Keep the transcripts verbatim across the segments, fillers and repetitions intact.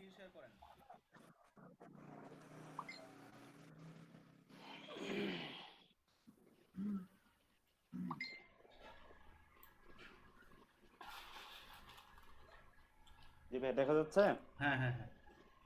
Screen share করেন। জি ভাই, দেখা যাচ্ছে? হ্যাঁ হ্যাঁ হ্যাঁ।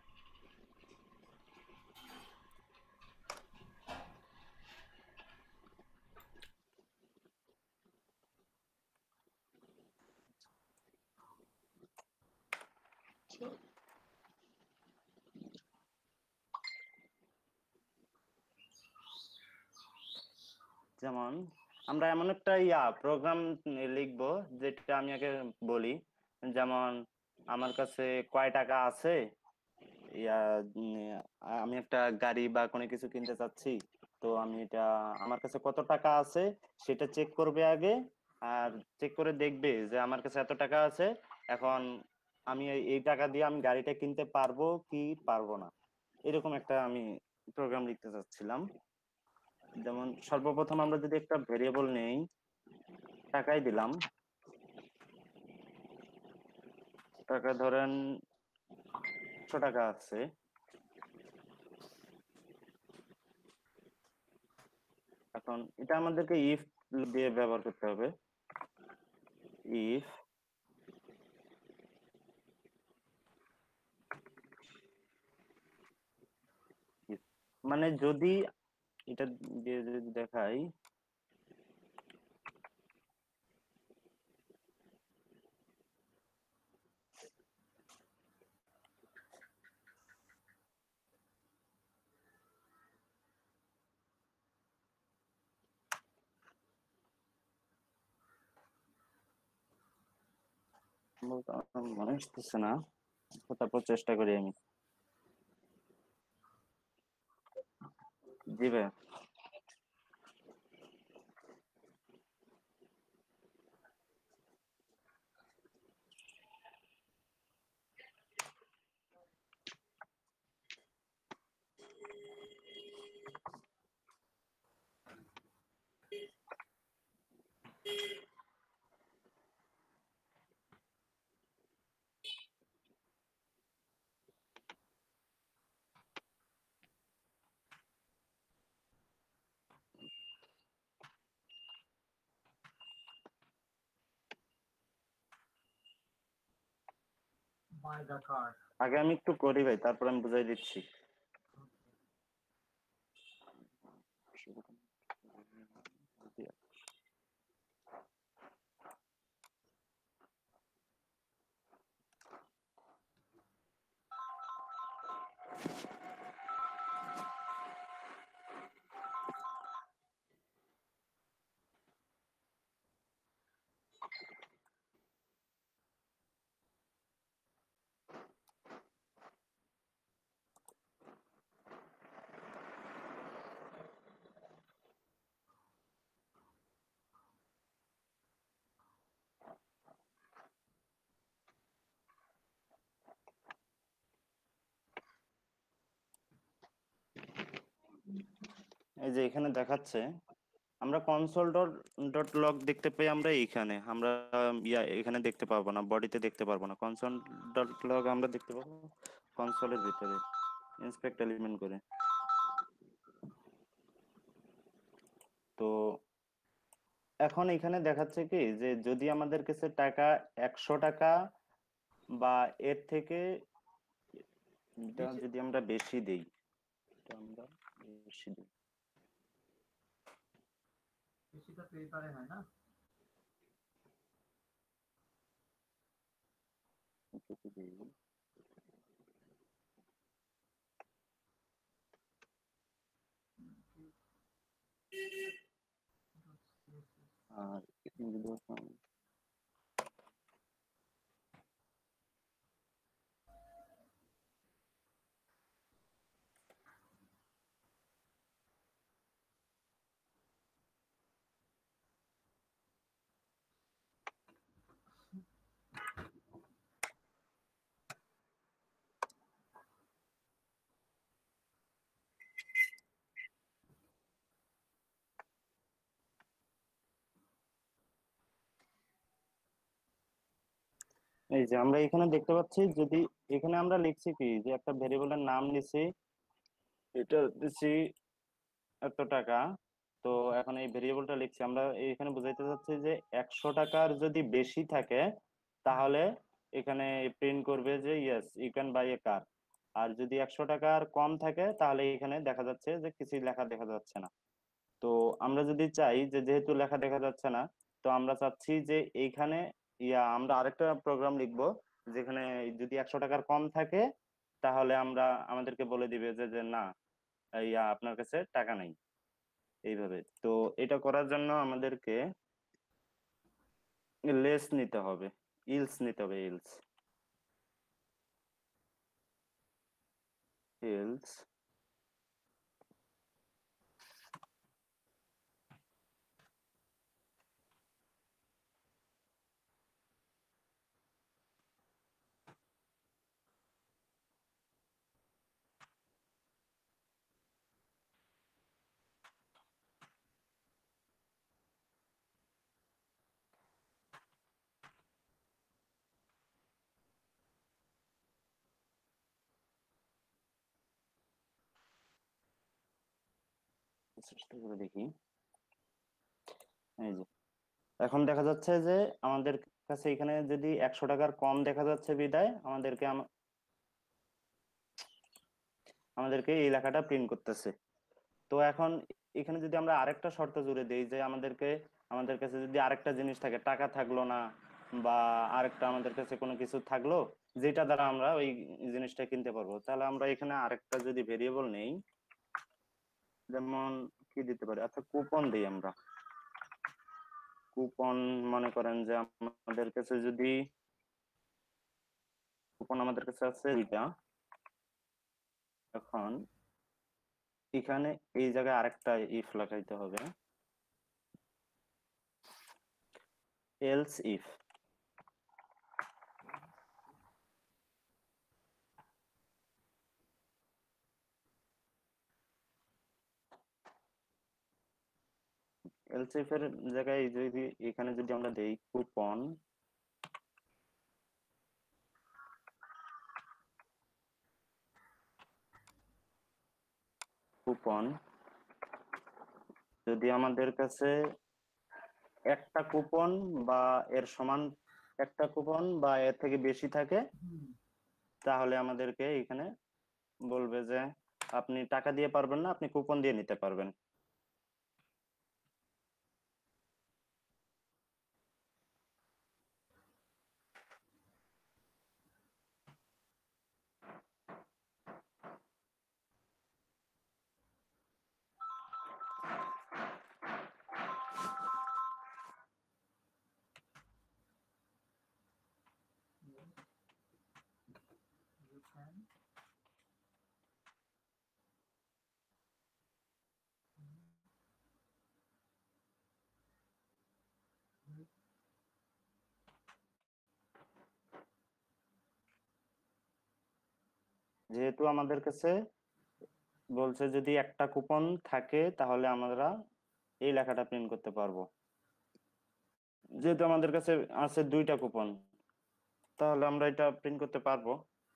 যেমন আমরা এমন একটা ইয়া প্রোগ্রাম লিখবো, যেটা আমি আগে বলি। যেমন আমার কাছে কয় টাকা আছে, ইয়া উম, আমি একটা গাড়ি বা কোনো কিছু কিনতে চাচ্ছি। তো আমি এটা, আমার কাছে কত টাকা আছে সেটা চেক করবে আগে। আর চেক করে দেখবে যে আমার কাছে এত টাকা আছে। এখন আমি এই এই টাকা দিয়ে আমি গাড়িটা কিনতে পারবো কি পারবো না, এরকম একটা আমি প্রোগ্রাম লিখতে চাচ্ছিলাম। যেমন সর্বপ্রথম আমরা যদি একটা ভেরিয়েবল নেই, টাকাই দিলাম। টাকা ধরেন একশো টাকা আছে। এখন এটা আমাদেরকে ইফ দিয়ে ব্যবহার করতে হবে। ইফ মানে যদি, এটা দিয়ে যদি দেখাই, আমার মনে আসতেছে না, তারপর চেষ্টা করি আমি। জি ভাই। Buy the car. আগে আমি একটু করি ভাই, তারপর আমি বুঝাই দিচ্ছি। এই যে এখানে দেখাচ্ছে, আমরা কনসোল ডট ডট লগ দেখতে পাই। আমরা এইখানে আমরা ইয়া এখানে দেখতে পাবো না, বডিতে দেখতে পারবো না। কনসোল ডট লগ আমরা দেখতে পাবো কনসোলের ভিতরে ইন্সপেক্ট এলিমেন্ট করে। তো এখন এখানে দেখাচ্ছে কি, যে যদি আমাদের কাছে টাকা একশো টাকা বা এর থেকে, এটা বেশি যদি আমরা বেশি দেই, এটা আমরা বেশি দিই, বেশি তো পেপারে হয় না। যদি দিই, আর এখানে যদি এই যে আমরা এখানে দেখতে পাচ্ছি, যদি এখানে আমরা লিখছি কি যে একটা ভেরিয়েবলের নাম নিছি, এটা দিচ্ছি এত টাকা। তো এখন এই ভেরিয়েবলটা লিখছি, আমরা এখানে বুঝাইতে চাচ্ছি যে একশো টাকার যদি বেশি থাকে তাহলে এখানে প্রিন্ট করবে যে yes you can buy a car. আর যদি একশো টাকার কম থাকে তাহলে এখানে দেখা যাচ্ছে যে কিছুই লেখা দেখা যাচ্ছে না। তো আমরা যদি চাই যে যেহেতু লেখা দেখা যাচ্ছে না, তো আমরা চাচ্ছি যে এইখানে ইয়া আমরা আরেকটা প্রোগ্রাম লিখবো যেখানে যদি একশো টাকার কম থাকে তাহলে আমরা আমাদেরকে বলে দিবে যে যে না, ইয়া আপনার কাছে টাকা নাই। এইভাবে তো এটা করার জন্য আমাদেরকে লেস নিতে হবে, ইলস নিতে হবে, ইলস ইলস চেষ্টা করে দেখি। এই যে এখন দেখা যাচ্ছে যে আমাদের কাছে এখানে যদি একশো টাকার কম দেখা যাচ্ছে বিদায় আমাদেরকে আম- আমাদেরকে এই লেখাটা প্রিন্ট করতেছে। তো এখন এখানে যদি আমরা আরেকটা শর্ত জুড়ে দেই যে আমাদেরকে আমাদের কাছে যদি আরেকটা জিনিস থাকে, টাকা থাকলো না বা আরেকটা আমাদের কাছে কোনো কিছু থাকলো যেটা দ্বারা আমরা ওই জিনিসটা কিনতে পারবো, তাহলে আমরা এখানে আরেকটা যদি ভেরিয়েবল নেই, যেমন কি দিতে পারি, আচ্ছা কুপন দিই আমরা। কুপন মনে করেন যে আমাদের কাছে যদি কুপন আমাদের কাছে আছে দুইটা। এখন এখানে এই জায়গায় আরেকটা ইফ লাগাইতে হবে, এলস ইফ। এলস ইফ এর জায়গায় যদি এখানে যদি আমরা দেই কুপন, কুপন যদি আমাদের কাছে একটা কুপন বা এর সমান একটা কুপন বা এর থেকে বেশি থাকে হুম। তাহলে আমাদেরকে এখানে বলবে যে আপনি টাকা দিয়ে পারবেন না, আপনি কুপন দিয়ে নিতে পারবেন। Yes, you can. You যেহেতু আমাদের কাছে বলছে যদি একটা কুপন থাকে তাহলে আমরা এই লেখাটা প্রিন্ট করতে পারবো। যেহেতু আমাদের কাছে আছে দুইটা কুপন তাহলে আমরা এটা প্রিন্ট করতে পারবো।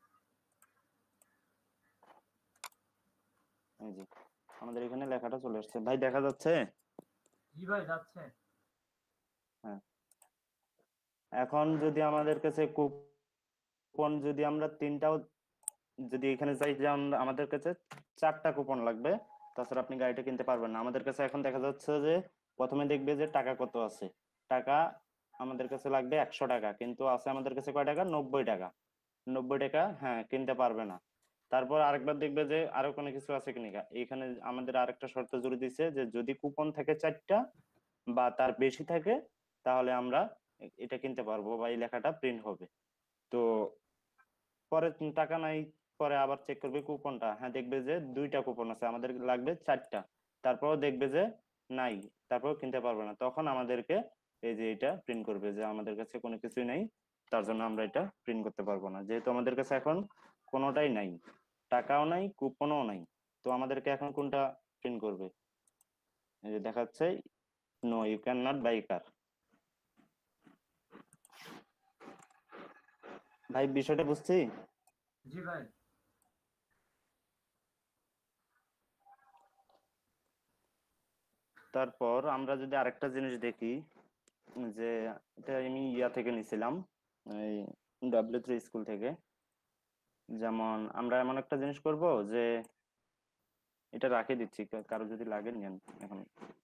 এই যে আমাদের এখানে লেখাটা চলে আসছে, ভাই দেখা যাচ্ছে? জি ভাই যাচ্ছে। হ্যাঁ। এখন যদি আমাদের কাছে কুপন যদি আমরা তিনটাও যদি এখানে চাই যে আমরা আমাদের কাছে চারটা কুপন লাগবে, তাছাড়া আপনি গাড়িটা কিনতে পারবেন না। আমাদের কাছে এখন দেখা যাচ্ছে যে প্রথমে দেখবে যে টাকা কত আছে। টাকা আমাদের কাছে লাগবে একশো টাকা, কিন্তু আছে আমাদের কাছে কয় টাকা, নব্বই টাকা। নব্বই টাকা হ্যাঁ কিনতে পারবে না। তারপর আরেকবার দেখবে যে আরো কোনো কিছু আছে কিনা। এখানে আমাদের আরেকটা শর্ত জুড়ে দিচ্ছে যে যদি কুপন থাকে চারটা বা তার বেশি থাকে তাহলে আমরা এটা কিনতে পারবো বা এই লেখাটা প্রিন্ট হবে। তো পরে টাকা নাই, পরে আবার চেক করবে কুপনটা, হ্যাঁ দেখবে যে দুইটা কুপন আছে, আমাদের লাগবে চারটা। তারপরও দেখবে যে নাই, তারপর কিনতে পারবে না। তখন আমাদেরকে এই যে এটা প্রিন্ট করবে যে আমাদের কাছে কোনো কিছুই নাই, তার জন্য আমরা এটা প্রিন্ট করতে পারবো না। যেহেতু আমাদের কাছে এখন কোনোটাই নাই, টাকাও নাই কুপনও নাই, তো আমাদেরকে এখন কোনটা প্রিন্ট করবে? এই যে দেখাচ্ছে no you can not buy car. ভাই বিষয়টা বুঝছি। জি ভাই। তারপর আমরা যদি আরেকটা জিনিস দেখি, যে এটা আমি ইয়া থেকে নিছিলাম, এই ডাব্লিউ থ্রি স্কুল থেকে। যেমন আমরা এমন একটা জিনিস করব যে এটা রাখে দিচ্ছি, কা- কারো যদি লাগে নেন এখন।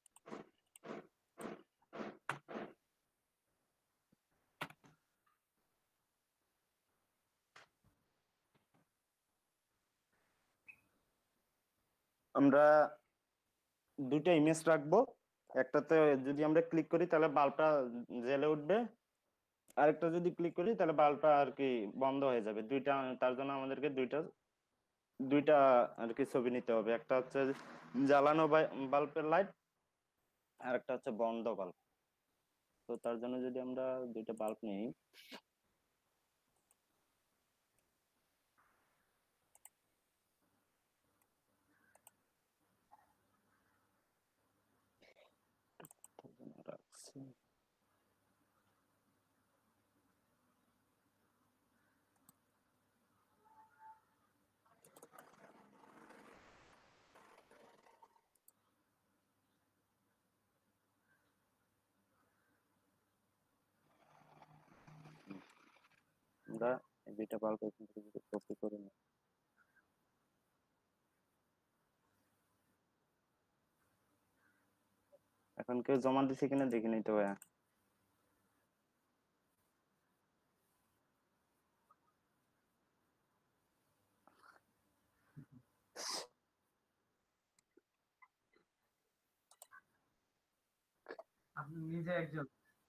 আমরা দুইটা ইমেজ রাখবো, একটাতে যদি আমরা ক্লিক করি তাহলে বাল্বটা জ্বলে উঠবে, আরেকটা যদি ক্লিক করি তাহলে বাল্বটা আর কি বন্ধ হয়ে যাবে। দুইটা, তার জন্য আমাদেরকে দুইটা দুইটা আর কি ছবি নিতে হবে। একটা হচ্ছে জ্বালানো বাল্বের লাইট, আর একটা হচ্ছে বন্ধ বাল্ব। তো তার জন্য যদি আমরা দুইটা বাল্ব নিই, তার জন্য রাখছি। আমরা এই দুইটা বাল্ব এখান থেকে যদি কপি করে নিই, এখন কেউ জমা দিছে কিনা দেখে নিতে হবে। আপনি নিজে একজন।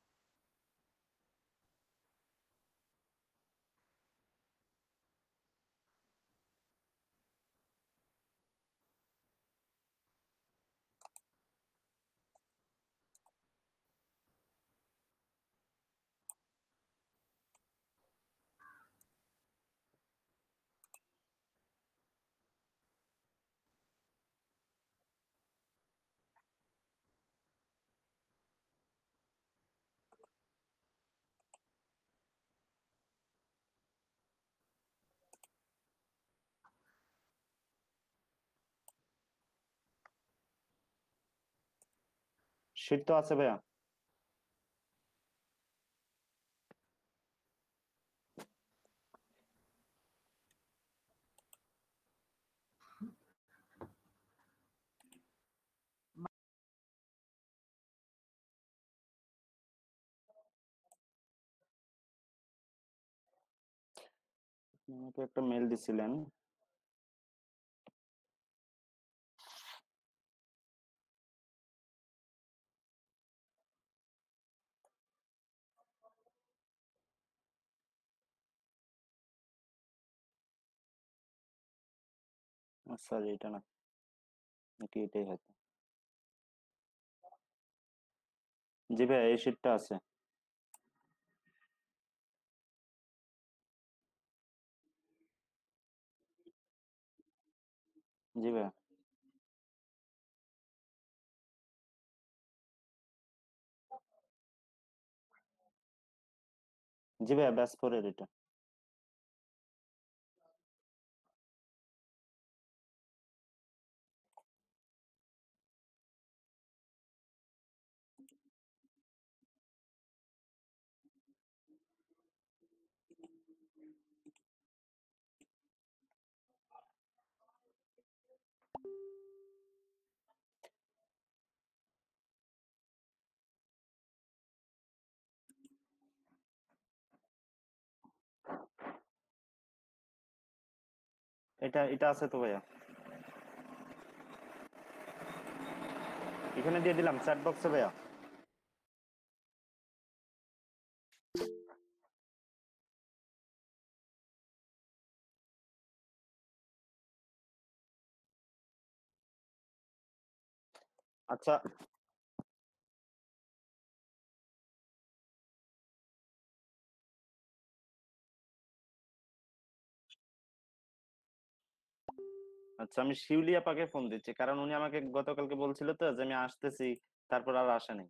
শীট তো আছে ভাইয়া। আপনি আমাকে একটা মেল দিছিলেন। সরি, এটা না, নাকি এটাই হয়তো। জি ভাইয়া, এই শীটটা আছে। জি ভাইয়া। জি ভাইয়া, ব্যাস ফোরের এটা। এটা এটা আছে তো ভাইয়া, এখানে দিয়ে দিলাম চ্যাট বক্সে ভাইয়া। আচ্ছা, আচ্ছা, আমি শিউলি আপাকে ফোন দিচ্ছি, কারণ উনি আমাকে গতকালকে বলছিল তো যে আমি আসতেছি, তারপর আর আসেনি।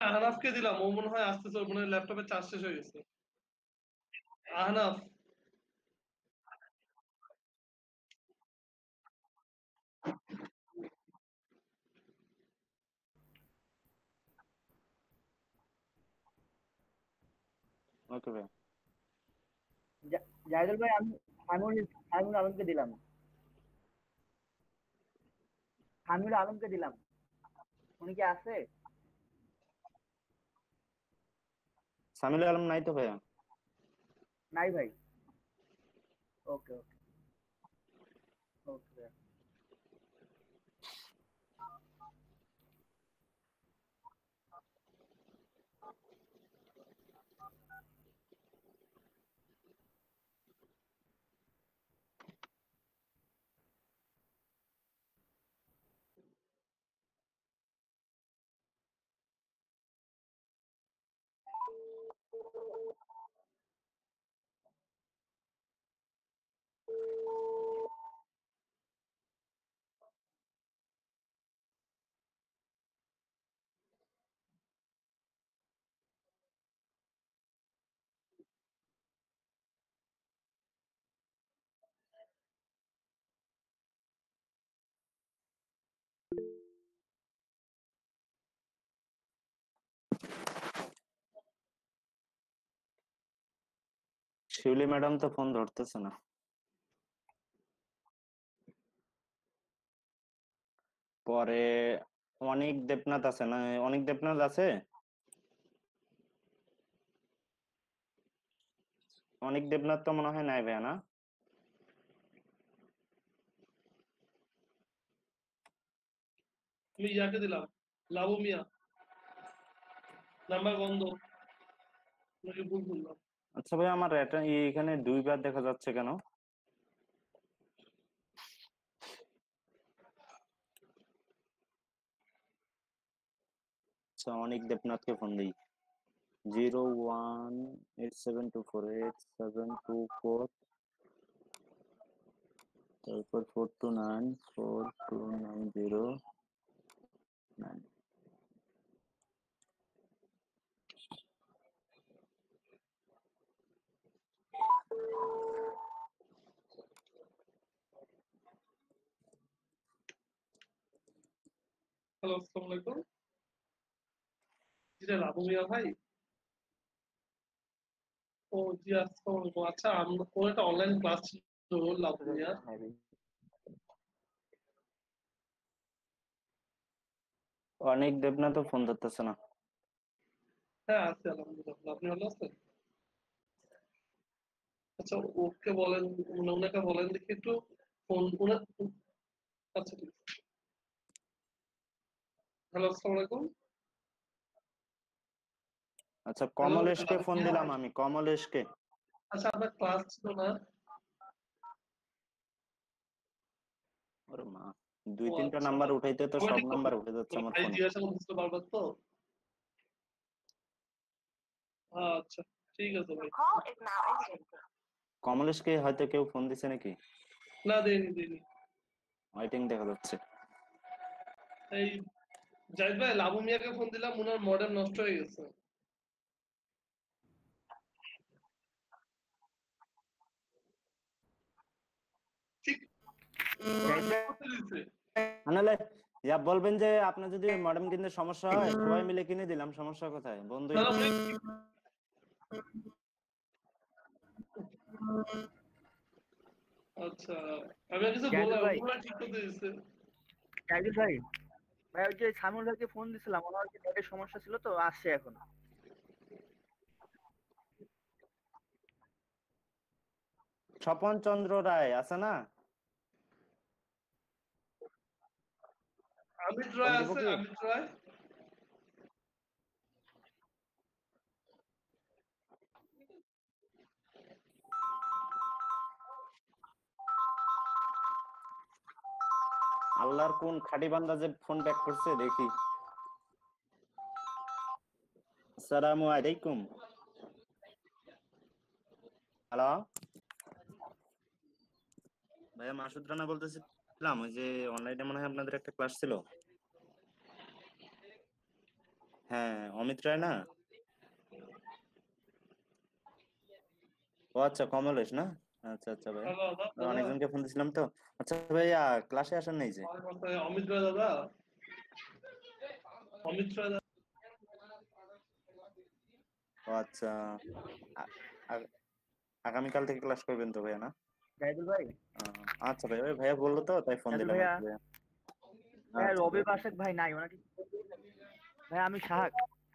আহনাফকে দিলাম, ও মনে হয় আসতেছে, ওর মনে হয় ল্যাপটপে চার্জ শেষ হয়ে গেছে। আহনাফ, ওকে ভাই। জা- জাহিদুল ভাই, আমি আমিনুল আমিনুল আলমকে দিলাম। আমিনুল আলমকে দিলাম, উনি কি আছে? সামিল আলম নাই তো ভাইয়া। নাই ভাই। ওকে ওকে ওকে। শিউলি ম্যাডাম তো ফোন ধরতেছে না। পরে অনিক দেবনাথ আছে না? অনিক দেবনাথ আছে? অনিক দেবনাথ তো মনে হয় নাই ভাইয়া, না? আমি ইয়াকে দিলাম, লাবু মিয়া, নাম্বার বন্ধ, নাকি ভুল বললাম? আচ্ছা ভাই, আমার এটা এখানে দুইবার দেখা যাচ্ছে কেন? আচ্ছা, অনিক দেবনাথকে ফোন দিই। Zero one eight seven two four eight seven two four, তারপর four two nine four two nine zero nine. Hello, আসসালামু আলাইকুম। জি লাবু মিয়া ভাই। ও জি, আসসালামু আলাইকুম। আচ্ছা, আমরা কোন একটা অনলাইন ক্লাস ছিল লাবু মিয়া। হ্যাঁ ভাই। অনিক দেবনাথও ফোন ধরতেছে না। হ্যাঁ, আছে আলহামদুলিল্লাহ। আপনি ভালো আছেন? আচ্ছা, ওকে বলেন, উনি- ওনাকে বলেন দেখি একটু ফোন ওনার। আচ্ছা, ঠিক আছে। হ্যালো, আসসালামু আলাইকুম। আচ্ছা, হ্যালো, কমলেশকে লাবু ফোন মিয়া। দিলাম আমি, কমলেশকে। আচ্ছা, আপনার ক্লাস ছিল না? ওরে মা, দুই ও তিনটা আচ্ছা, নাম্বার উঠাইতে তো কবে সব ঠিক নাম্বার করবেন? উঠে যাচ্ছে মানে আমার ভাই ফোনে। জিজ্ঞাসা করতেছিল বারবার তো। আচ্ছা, ঠিক আছে ভাই। কমলেশকে হয়তো কেউ ফোন দিছে নাকি? না, দেয়নি দেয়নি। ওয়েটিং দেখা যাচ্ছে। এই জাহিদ ভাই, লাবু মিয়াকে ফোন দিলাম, ওনার মডেল নষ্ট হয়ে গেছে। ঠিক জাহিদ ভাই, করতে দিছে। নাহলে ইয়া বলবেন যে আপনার যদি মডেম কিনতে সমস্যা হয় সবাই মিলে কিনে দিলাম, সমস্যা কোথায়? বন্ধুই তাহলে তো। উনি আচ্ছা, আমি আর কিছু জাহিদুল বললাম, ভাই, উনি ঠিক করতে দিছে। জাহিদুল ভাই, ভাই ওই যে সামিউল ভাইকে ফোন দিছিলাম, ওনার কি নেটের সমস্যা ছিল, তো আসছে এখন। স্বপন চন্দ্র রায় আছে না? আমিত ফোন রায় দিব আছে, কি? আমিত রায়। আল্লাহর কোন খাঁটি বান্দা যে ফোন ব্যাক করছে দেখি। আসসালামু আলাইকুম। হ্যালো ভাইয়া, মাসুদ রানা বলতেছিলাম। ওই যে অনলাইনে মনে হয় আপনাদের একটা ক্লাস ছিল। হ্যাঁ, অমিত রায় না? ও আচ্ছা, কমলেশ না? আচ্ছা আচ্ছা ভাই, হ্যালো দাদা, অনেকজনকে ফোন দিছিলাম তো। আচ্ছা ভাইয়া, ক্লাসে আসেন নাই যে? আমার কথা অমিত রায় দাদা, অমিত রায় দাদা। ও আচ্ছা, আ- আ- আগামীকাল থেকে ক্লাস করবেন তো ভাইয়া না? জাহিদুল ভাই, আহ, আচ্ছা ভাই, ওই ভাইয়া বললো তো তাই ফোন জাহিদুল দিলাম আর ভাইয়া, কি ভাইয়া। ভাইয়া আচ্ছা রবি ভাইয়া। বাসেক ভাই নাই, ওনাকে কি ফোন দিয়েছেন? ভাই আমি সাহাক।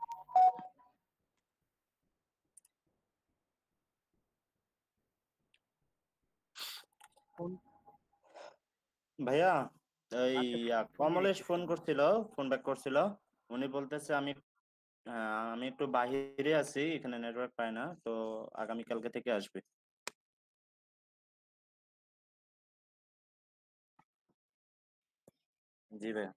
ফোন, ভাইয়া, এই আচ্ছা আ, ফোন কমলেশ দিয়েছি। ফোন করছিল, ফোন ব্যাক করছিল। উনি বলতেছে আমি আহ, আমি একটু বাহিরে আছি, এখানে নেটওয়ার্ক পায় না, তো আগামীকালকে থেকে আসবে। জি ভাইয়া।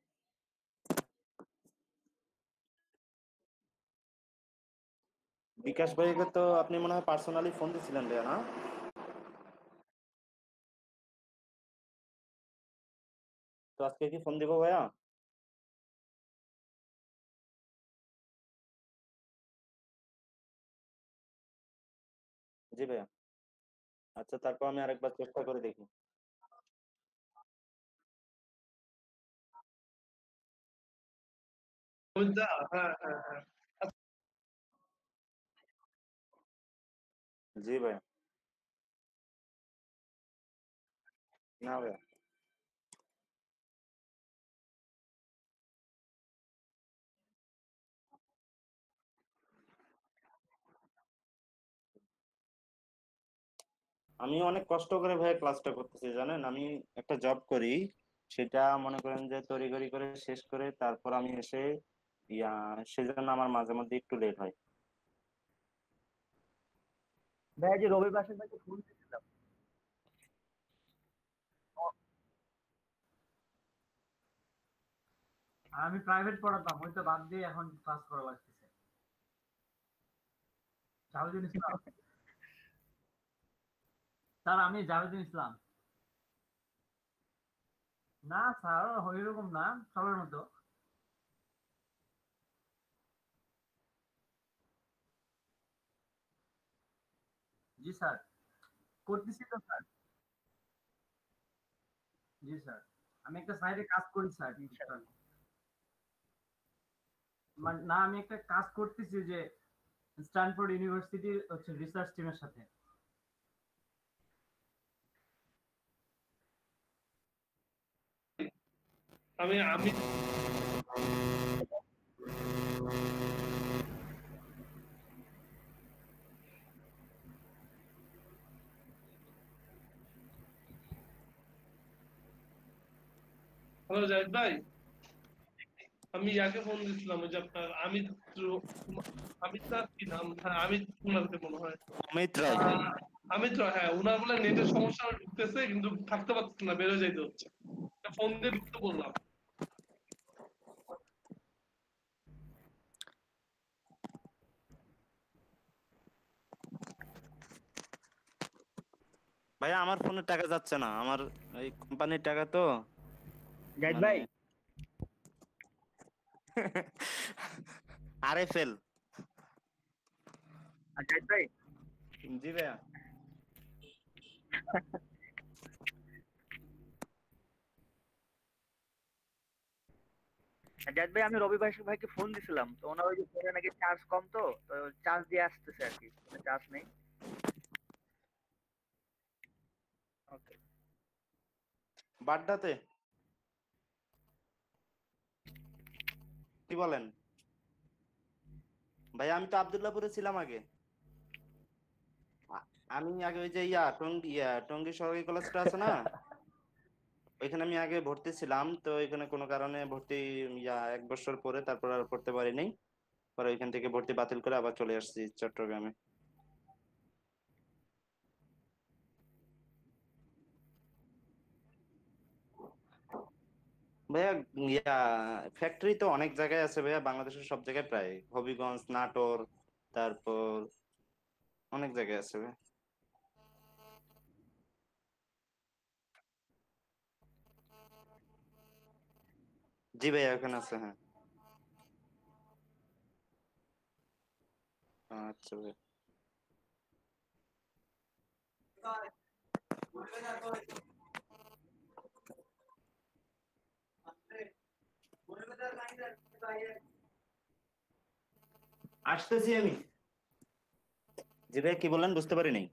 বিকাশ ভাইকে তো আপনি মনে হয় পার্সোনালি ফোন দিছিলেন ভাইয়া না? তো আজকে কি ফোন দিব ভাইয়া? জি ভাইয়া। আচ্ছা, তারপর আমি আরেকবার চেষ্টা করে দেখি। অমিত দা, হ্যাঁ হ্যাঁ হ্যাঁ। জি ভাইয়া। না ভাইয়া। আমি অনেক কষ্ট করে ভাই ক্লাসটা করতেছি জানেন, আমি একটা জব করি, সেটা মনে করেন যে তড়িঘড়ি করে শেষ করে তারপর আমি এসে ইয়া, সেজন্য আমার মাঝে মধ্যে একটু লেট হয়। ভাইয়া যে রবি বাসেক ভাইকে ফোন দিয়েছিলাম। ও, আর আমি প্রাইভেট পড়াতাম, ওই তো বাদ দিয়ে এখন ক্লাস করা লাগতেছে। জাভেদুল ইসলাম স্যার, আমি জাভেদুল ইসলাম। না স্যার, ওইরকম না, সবার মতো। জি স্যার, করতেছি তো স্যার। জি স্যার, আমি একটা সাইডে কাজ করি স্যার টুকটাক। ইনশাআল্লাহ। মানে না, আমি একটা কাজ করতেছি যে স্ট্যানফোর্ড ইউনিভার্সিটির হচ্ছে রিসার্চ টিমের সাথে। আমি আমি হ্যালো জাহিদ ভাই, আমি ইয়াকে ফোন দিচ্ছিলাম, ওই যে আপনার আমিত রু- আমিত না কি নাম, হ্যাঁ আমিত উনারকে মনে হয়। অমিত রায়। আহ, আমিত রয়, হ্যাঁ উনার বলে নেটের সমস্যা ঢুকতেছে, কিন্তু থাকতে পারতেছে না, বেরোয় যাইতে হচ্ছে। তা ফোন দিয়ে ঢুকতে বললাম। ভাইয়া, আমার ফোনের টাকা যাচ্ছে না, আমার এই কোম্পানির টাকা তো, জাহিদ মানে ভাই, আরএফএল। আর জাহিদ ভাই, জি ভাইয়া। আর জাহিদ ভাই, আমি রবি বাসেক ভাইকে ফোন দিছিলাম, তো ওনার ওই যে ফোনে নাকি চার্জ কম, তো তো চার্জ দিয়ে আসতেছে আর কি, ফোনে চার্জ নেই। ওকে। বাড্ডাতে কি বলেন ভাইয়া? আমি তো আবদুল্লাহপুরে ছিলাম আগে। আ- আমি আগে ওই যে ইয়া টঙ্গী, ইয়া টঙ্গী সরকারি কলেজটা আছে না, ওইখানে আমি আগে ভর্তি ছিলাম, তো এখানে কোনো কারণে ভর্তি ইয়া এক বছর পরে তারপর আর পড়তে পারিনি। পরে ওইখান থেকে ভর্তি বাতিল করে আবার চলে আসছি চট্টগ্রামে। ভাইয়া, ইয়া ফ্যাক্টরি তো অনেক জায়গায় আছে ভাইয়া, বাংলাদেশের সব জায়গায় প্রায়, হবিগঞ্জ, নাটোর, তারপর অনেক জায়গায় আছে ভাইয়া। জি ভাইয়া, ওখানে আছে হ্যাঁ। আচ্ছা ভাই। আসতেছি আমি। জি ভাই কি বললেন বুঝতে পারি নাই।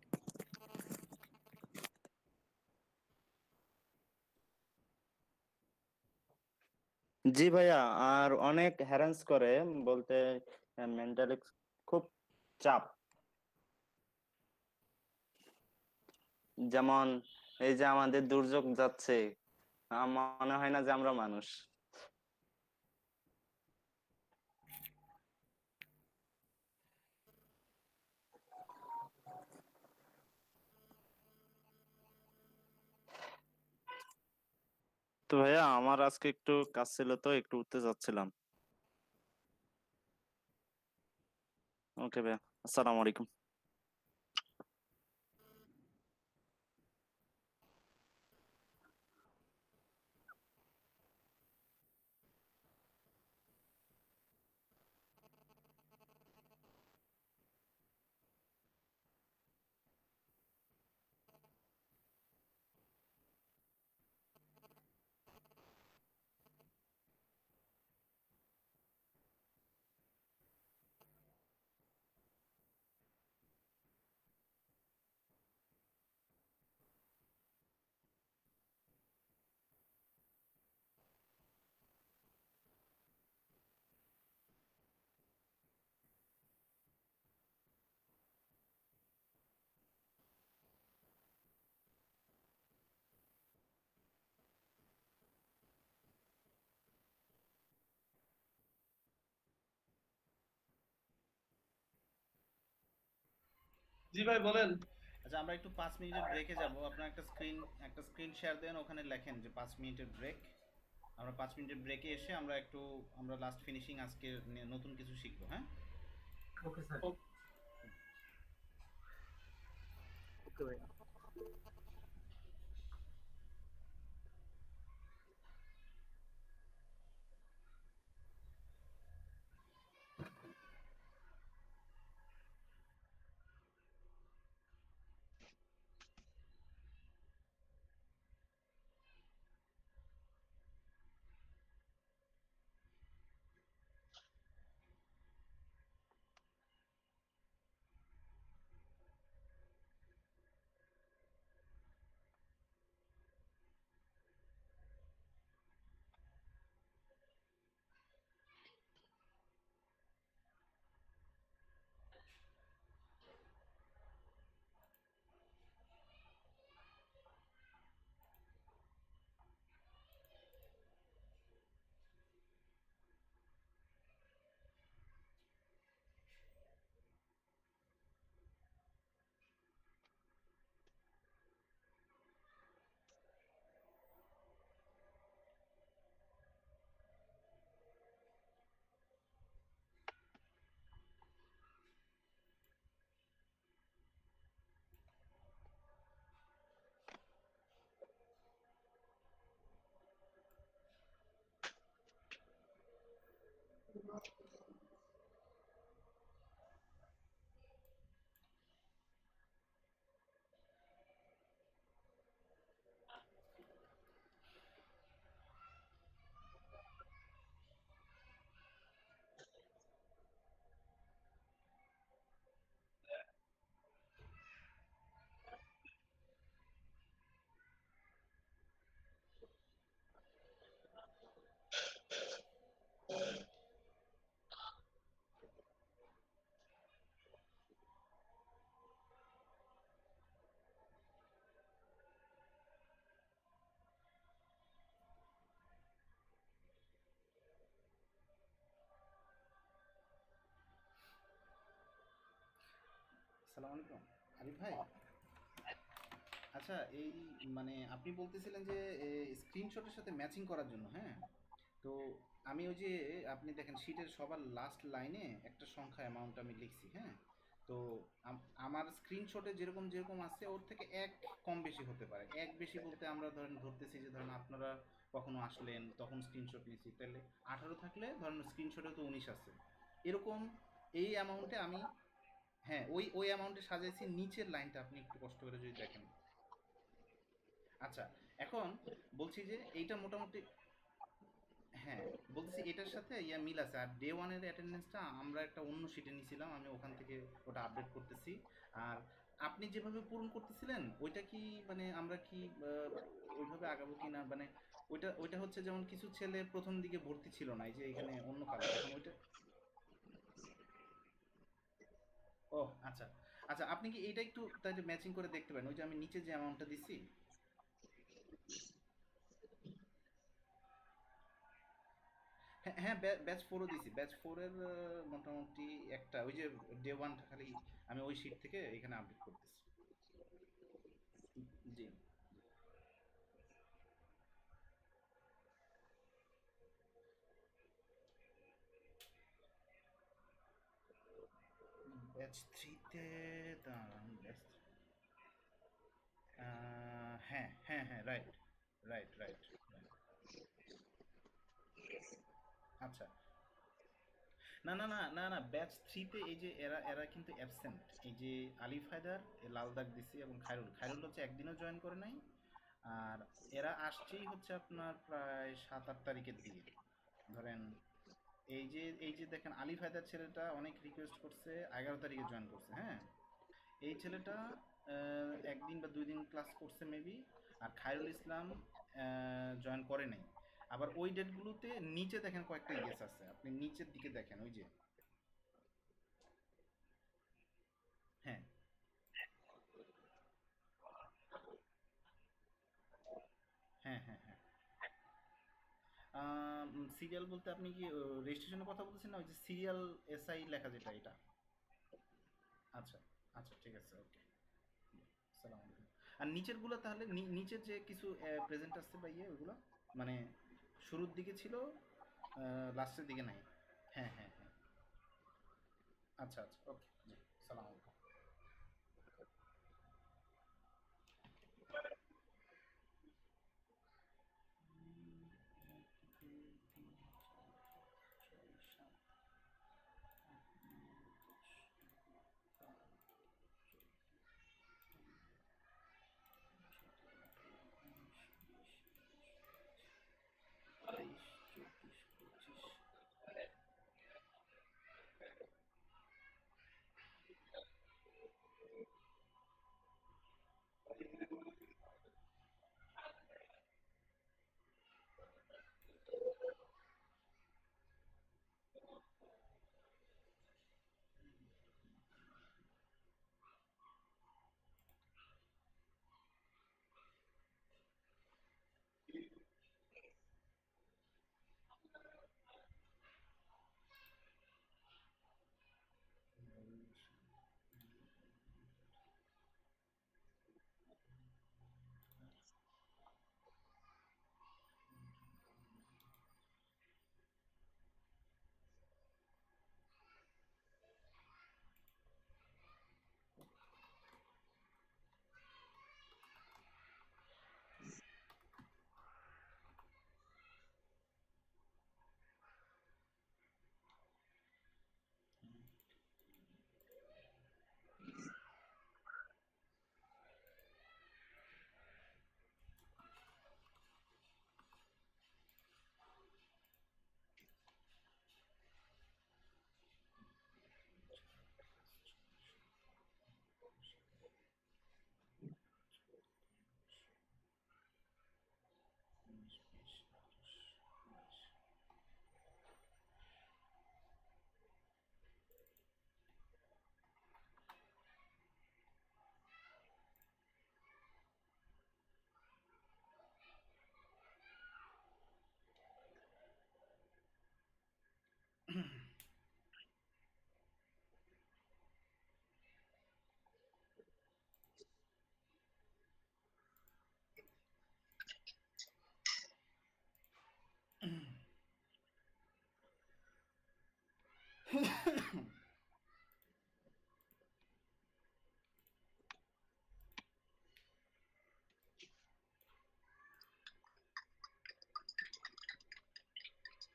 জি ভাইয়া, আর অনেক হ্যারাস করে বলতে মেন্টালি খুব চাপ। যেমন এই যে আমাদের দুর্যোগ যাচ্ছে, আমার মনে হয় না যে আমরা মানুষ। তো ভাইয়া আমার আজকে একটু কাজ ছিল, তো একটু উঠতে যাচ্ছিলাম। ওকে ভাইয়া, আসসালামু আলাইকুম। জি ভাই বলেন। আচ্ছা, আমরা একটু পাঁচ মিনিটের ব্রেকে যাব। আপনার একটা স্ক্রিন একটা স্ক্রিন শেয়ার দেন, ওখানে লেখেন যে পাঁচ মিনিটের ব্রেক। আমরা পাঁচ মিনিটের ব্রেকে এসে আমরা একটু আমরা লাস্ট ফিনিশিং আজকে নে- নতুন কিছু শিখবো, হ্যাঁ? Okay sir. ওকে ভাই। আসসালামু আলাইকুম আরিফ ভাই। আচ্ছা, এই মানে আপনি বলতেছিলেন যে স্ক্রিনশটের সাথে ম্যাচিং করার জন্য, হ্যাঁ? তো আমি ওই যে আপনি দেখেন শীটের সবার লাস্ট লাইনে একটা সংখ্যা অ্যামাউন্ট আমি লিখছি, হ্যাঁ? তো আম- আমার স্ক্রিনশটে যেরকম যেরকম আছে ওর থেকে এক কম বেশি হতে পারে। এক বেশি বলতে আমরা ধরেন ধরতেছি যে ধরেন আপনারা কখনো আসলেন তখন স্ক্রিনশট নিয়েছি, তাহলে আঠারো থাকলে ধরেন স্ক্রিনশটে তো উনিশ আছে, এরকম এই অ্যামাউন্টে আমি হ্যাঁ ওই ওই অ্যামাউন্টে সাজাইছি, নিচের লাইনটা আপনি একটু কষ্ট করে যদি দেখেন। আচ্ছা এখন বলছি যে এইটা মোটামুটি, হ্যাঁ বলতেছি এটার সাথে ইয়া মিল আছে। আর ডে ওয়ানের অ্যাটেন্ডেন্সটা আমরা একটা অন্য শিটে নিয়েছিলাম, আমি ওখান থেকে ওটা আপডেট করতেছি। আর আপনি যেভাবে পূরণ করতেছিলেন ওইটা কি মানে আমরা কি আহ, ওইভাবে আগাবো কি না, মানে ওইটা ওইটা হচ্ছে যেমন কিছু ছেলে প্রথম দিকে ভর্তি ছিল না, এই যে এখানে অন্য কালার, এখন ওইটা, ও আচ্ছা আচ্ছা, আপনি কি এইটা একটু তাহলে ম্যাচিং করে দেখতে পারেন, ওই যে আমি নিচে যে অ্যামাউন্টটা দিছি। হ্যাঁ হ্যাঁ, ব্যাচ ফোরও দিছি, ব্যাচ ফোরের মোটামুটি একটা ওই যে ডে ওয়ানটা খালি আমি ওই শিট থেকে এখানে আপডেট করতেছি। জি, ব্যাচ থ্রিতে দাঁড়ান, ব্যাচ হ্যাঁ হ্যাঁ হ্যাঁ, রাইট রাইট রাইট রাইট। আচ্ছা, না না না না না, ব্যাচ থ্রিতে এই যে এরা এরা কিন্তু অ্যাবসেন্ট, এই যে আলিফ হায়দার, এ লাল দাগ দিছি, এবং খায়রুল, খায়রুল হচ্ছে একদিনও জয়েন করে নাই। আর এরা আসছেই হচ্ছে আপনার প্রায় সাত আট তারিখের দিকে ধরেন। এই যে এই যে দেখেন আলিফ হায়দার ছেলেটা অনেক রিকোয়েস্ট করছে, এগারো তারিখে জয়েন করছে, হ্যাঁ এই ছেলেটা আহ, একদিন বা দুই দিন ক্লাস করছে মেবি। আর খায়রুল ইসলাম জয়েন করে নাই। আবার ওই ডেটগুলোতে নিচে দেখেন কয়েকটা ইয়েস আছে, আপনি নিচের দিকে দেখেন ওই যে, হ্যাঁ হ্যাঁ হ্যাঁ হ্যাঁ। সিরিয়াল বলতে আপনি কি রেজিস্ট্রেশনের কথা বলছেন না, ওই যে সিরিয়াল এসআই লেখা যেটা, এটা? আচ্ছা আচ্ছা, ঠিক আছে, ওকে, সালাম আলাইকুম। আর নিচের গুলো তাহলে নি- নিচের যে কিছু প্রেজেন্ট আসছে বা ইয়ে ওইগুলো মানে শুরুর দিকে ছিল, লাস্টের দিকে নাই। হ্যাঁ হ্যাঁ হ্যাঁ, আচ্ছা আচ্ছা, ওকে, জি, সালাম আলাইকুম। তেইশ, চব্বিশ, পঁচিশ।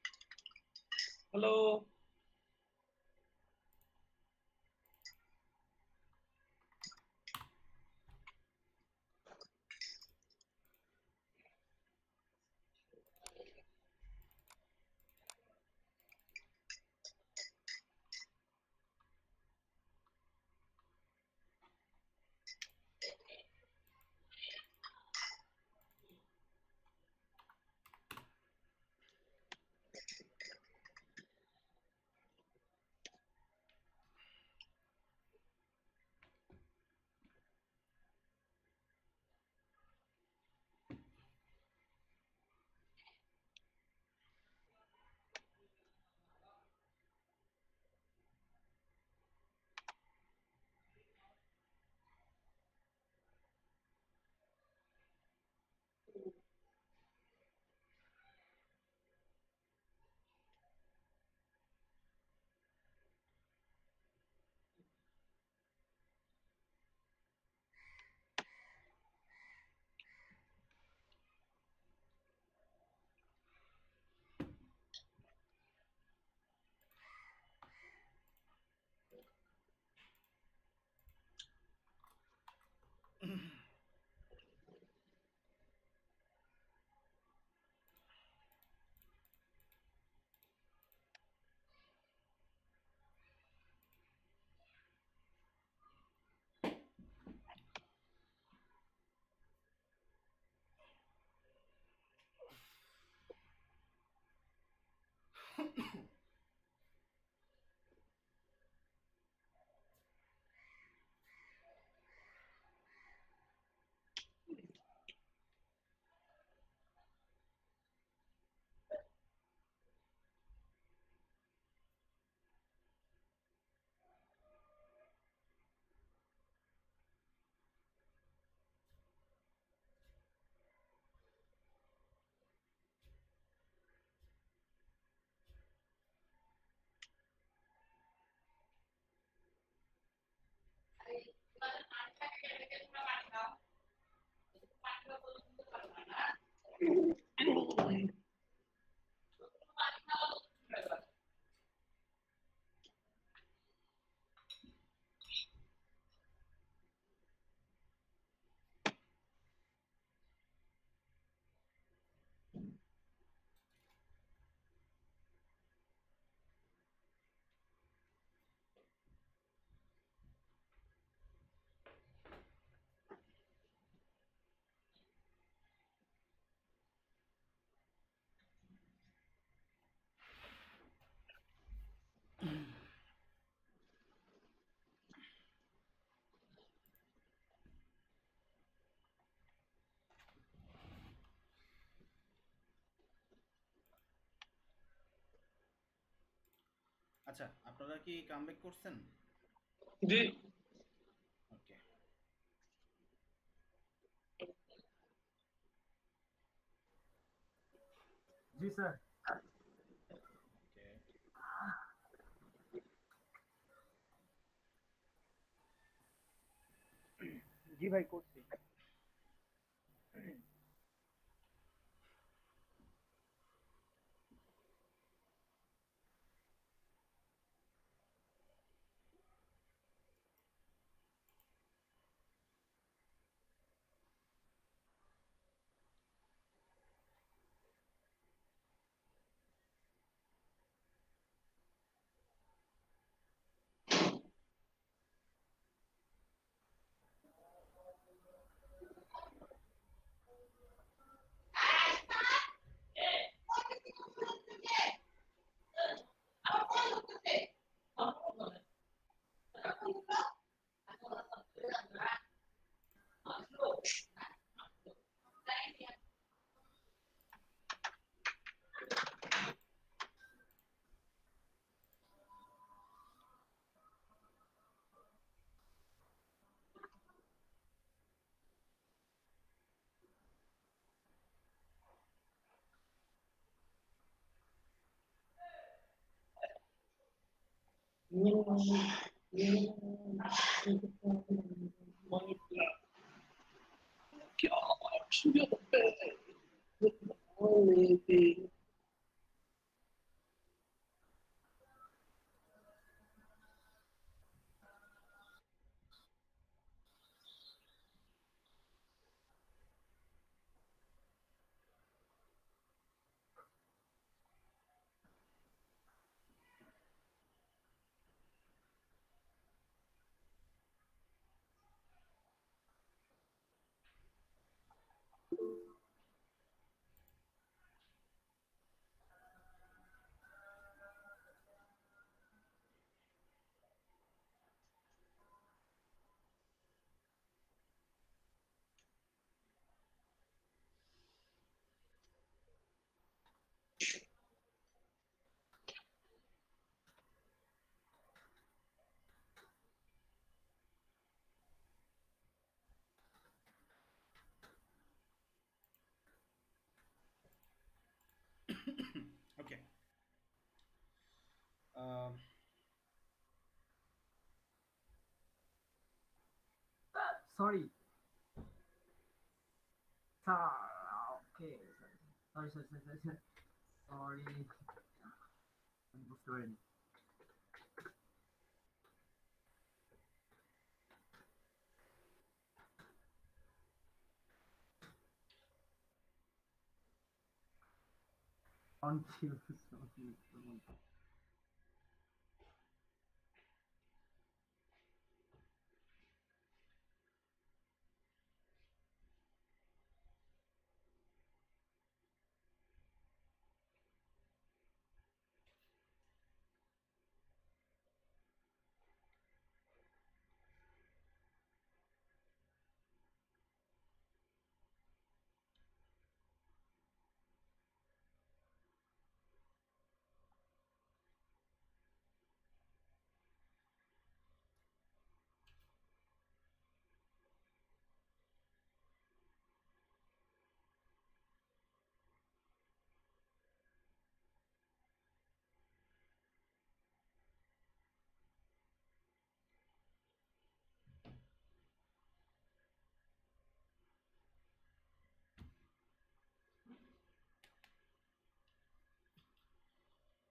হ্যালো। আচ্ছা, আপনারা কি কামব্যাক করছেন? জি ওকে। জি স্যার। ওকে। জি ভাই করছি। Okay. Ah, sorry sir. Okay sorry sorry sorry sorry sorry, আমি বুঝতে পারিনি। Confused.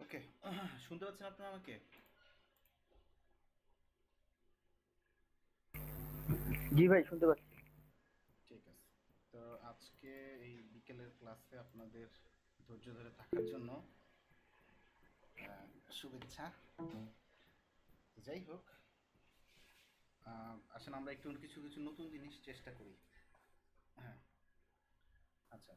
ওকে, শুনতে পাচ্ছেন আপনারা আমাকে? জি ভাই শুনতে পাচ্ছি। ঠিক আছে, তো আজকে এই বিকেলের ক্লাসে আপনাদের ধৈর্য ধরে থাকার জন্য আহ, শুভেচ্ছা। যাই হোক, আহ, আসেন আমরা একটু কিছু কিছু নতুন জিনিস চেষ্টা করি। হ্যাঁ, আচ্ছা,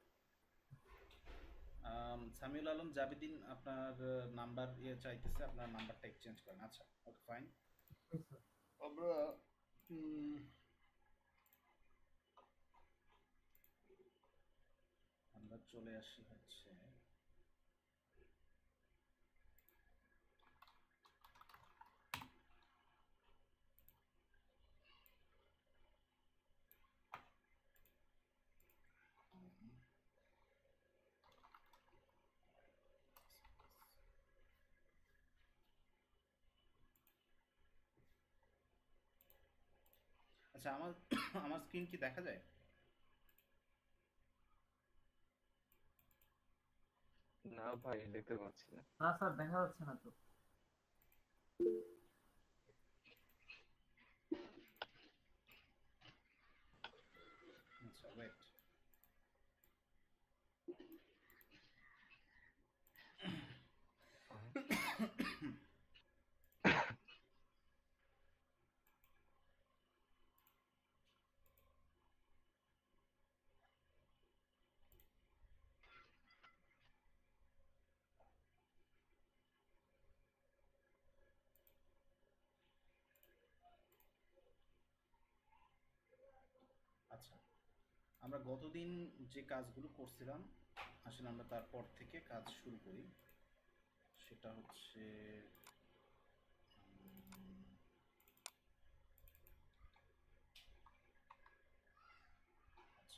আম, সামিউল আলম জাবেদিন আপনার নাম্বার ইয়ে চাইতেছে, আপনার নাম্বারটা এক্সচেঞ্জ করেন। আচ্ছা, ওকে ফাইন। আমরা উম, আমরা চলে আসি হচ্ছে উম, আচ্ছা, আমার আমার স্ক্রিন কি দেখা যায়? না ভাই, দেখতে পাচ্ছি না। না স্যার, দেখা যাচ্ছে না তো। আচ্ছা, ওয়েট। আচ্ছা, আমরা গতদিন যে কাজগুলো করছিলাম, আসলে আমরা তারপর থেকে কাজ শুরু করি। সেটা হচ্ছে উম, আচ্ছা,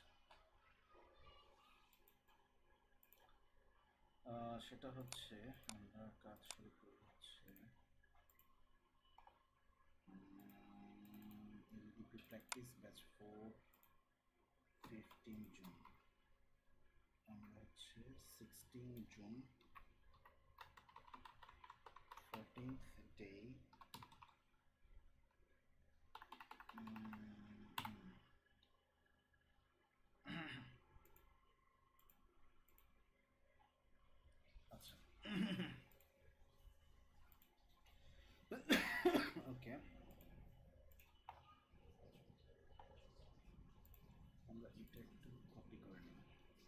আহ, সেটা হচ্ছে আমরা কাজ শুরু করি হচ্ছে LDP practice batch four fifteen June. আমরা হচ্ছে সিক্সটিন জুন ফোরটিন্থ ডে আচ্ছা, ওকে, আমরা এটা একটু কপি করে নিই।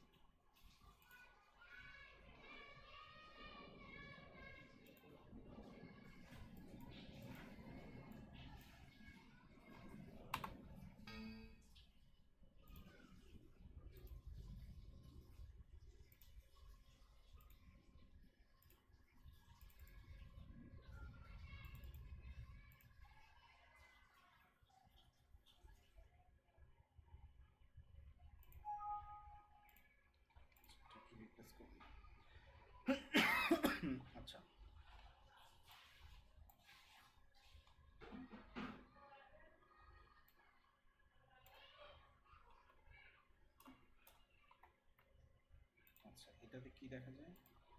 রিপ্লেস করি। আচ্ছা, আচ্ছা, এটাতে কি দেখা যায়?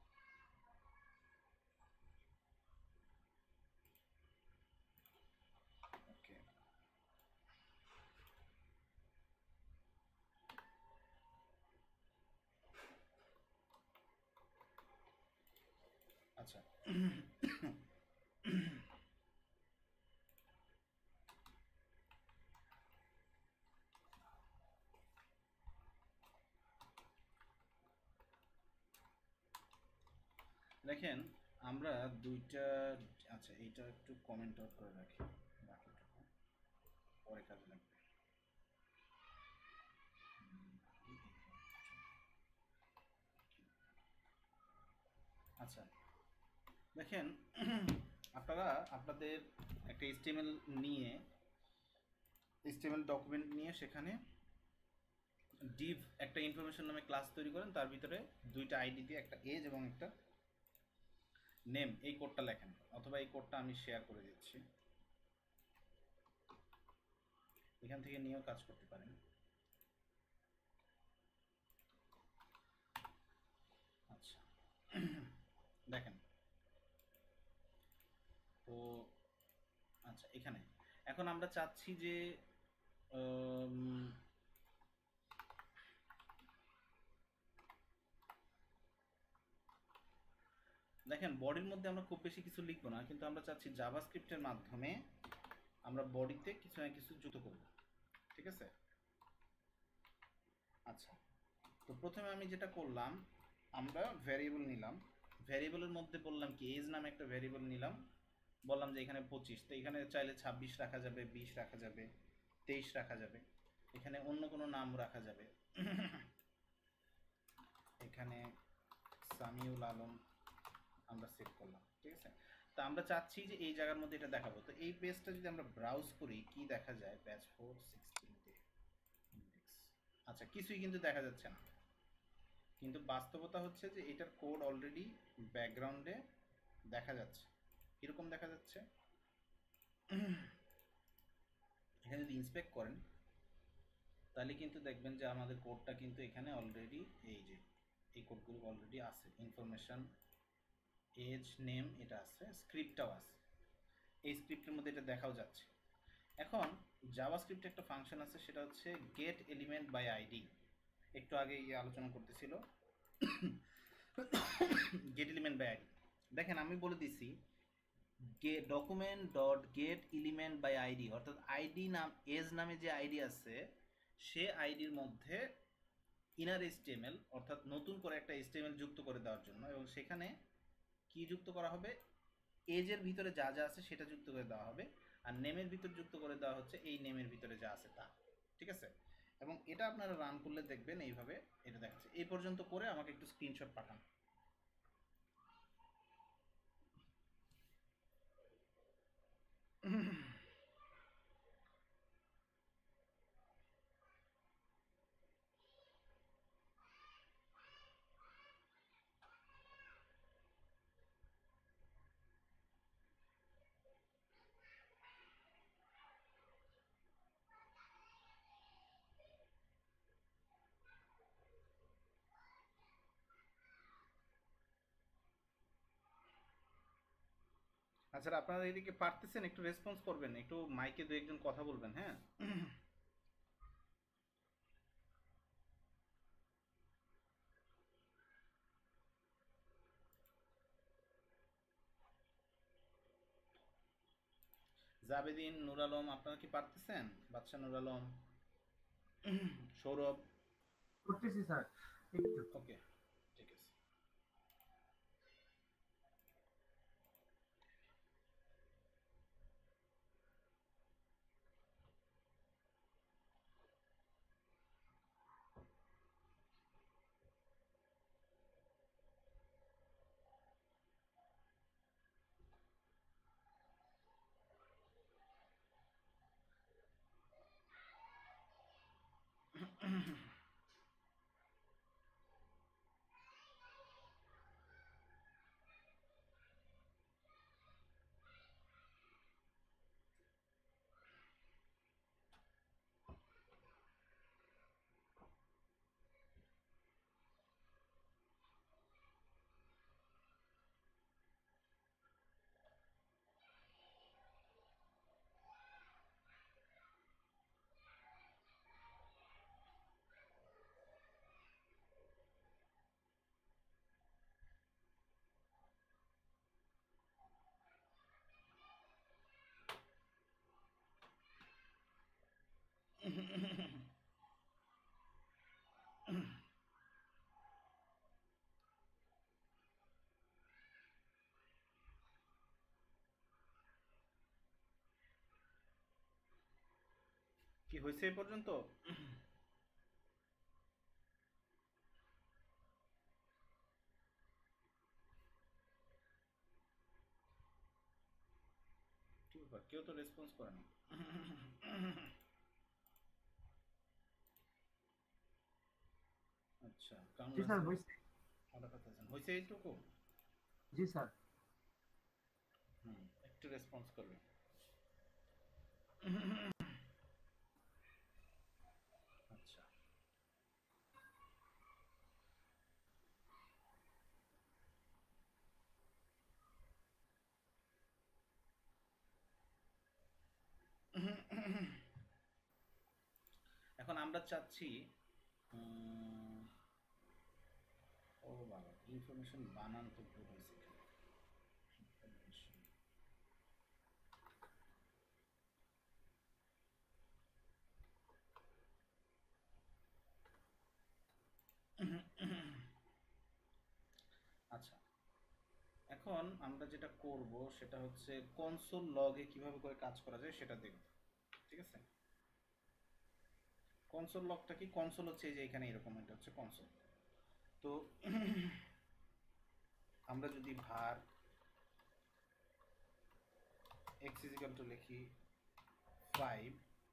ওকে, আচ্ছা, দেখেন আমরা দুইটা, আচ্ছা এইটা একটু কমেন্ট আউট করে রাখি, বাকিটুকু পরে কাজে লাগবে। আচ্ছা, দেখেন আপনারা আপনাদের একটা এইচটিএমএল নিয়ে, এইচটিএমএল ডকুমেন্ট নিয়ে সেখানে ডিভ একটা ইনফরমেশন নামে ক্লাস তৈরি করেন, তার ভিতরে দুইটা আইডি দিয়ে একটা এজ এবং একটা নেম, এই কোডটা লেখেন, অথবা এই কোডটা আমি শেয়ার করে দিচ্ছি, এখান থেকে নিয়েও কাজ করতে পারেন। আচ্ছা, দেখেন এখানে। এখন আমরা চাচ্ছি যে উম, দেখেন বডির মধ্যে আমরা খুব বেশি কিছু লিখবো না, কিন্তু আমরা চাচ্ছি জাভাস্ক্রিপ্টের মাধ্যমে আমরা বডিতে কিছু না কিছু যুক্ত করব, ঠিক আছে? আচ্ছা, তো প্রথমে আমি যেটা করলাম, আমরা ভ্যারিয়েবল নিলাম, ভ্যারিয়েবলের মধ্যে বললাম কি এজ নামে একটা ভ্যারিয়েবল নিলাম, বললাম যে এখানে পঁচিশ, তো এখানে চাইলে ছাব্বিশ রাখা যাবে, বিশ রাখা যাবে, তেইশ রাখা যাবে, এখানে অন্য কোনো নাম রাখা যাবে, এখানে সামিউল আলম আমরা সেট করলাম, ঠিক আছে? তো আমরা চাচ্ছি যে এই জায়গার মধ্যে এটা দেখাবো। তো এই পেজটা যদি আমরা ব্রাউজ করি কি দেখা যায়, batch four sixteen day index, আচ্ছা কিছুই কিন্তু দেখা যাচ্ছে না, কিন্তু বাস্তবতা হচ্ছে যে এটার কোড অলরেডি ব্যাকগ্রাউন্ডে দেখা যাচ্ছে। কিরকম দেখা যাচ্ছে, এখানে যদি ইন্সপেক্ট করেন তাহলে কিন্তু দেখবেন যে আমাদের কোডটা কিন্তু এখানে অলরেডি এই যে এই কোডগুলো অলরেডি আছে, ইনফরমেশন এজ নেম এটা আছে, স্ক্রিপ্টটাও আছে, এই স্ক্রিপ্টের মধ্যে এটা দেখাও যাচ্ছে। এখন জাভাস্ক্রিপ্টে একটা ফাংশন আছে, সেটা হচ্ছে গেট এলিমেন্ট বাই আইডি, একটু আগে ইয়ে আলোচনা করতেছিল গেট এলিমেন্ট বাই আইডি। দেখেন আমি বলে দিছি get document dot get element by ID, অর্থাৎ আইডি নাম এজ নামে যে আইডি আছে সে আইডির মধ্যে ইনার এইচটিএমএল অর্থাৎ নতুন করে একটা এইচটিএমএল যুক্ত করে দেওয়ার জন্য, এবং সেখানে কি যুক্ত করা হবে, এজের ভিতরে যা যা আছে সেটা যুক্ত করে দেওয়া হবে, আর নেমের ভিতর যুক্ত করে দেওয়া হচ্ছে এই নেমের ভিতরে যা আছে তা, ঠিক আছে? এবং এটা আপনারা রান করলে দেখবেন এইভাবে এটা দেখাচ্ছে। এই পর্যন্ত করে আমাকে একটু স্ক্রিনশট পাঠান। আচ্ছা আপনারা এদিকে পারতেছেন, একটু রেসপন্স করবেন, একটু মাইকে দু একজন কথা বলবেন, হ্যাঁ? জাবেদিন, নুর আলম, আপনারা কি পারতেছেন? বাদশা, নুর আলম, সৌরভ, করতেছি স্যার একটু। ওকে ঠিক আছে। কি হয়েছে এই পর্যন্ত? কি ব্যাপার, কেউ তো রেসপন্স করে না। আচ্ছা জি স্যার হইছে। হয়েছে এইটুকু? জি স্যার। হুম, একটু রেসপন্স করবে। আচ্ছা আমরা চাচ্ছি উম, ও বাবা ইনফরমেশন বানান তো ভুল হয়েছে এখানে। Information। আচ্ছা, এখন আমরা যেটা করব সেটা হচ্ছে কনসোল লগে কিভাবে করে কাজ করা যায় সেটা দেখব। ঠিক আছে, কনসোল লগটা কি? কনসোল হচ্ছে এই যে এখানে এরকম, এটা হচ্ছে কনসোল। তো আমরা যদি var x is equal to লিখি five,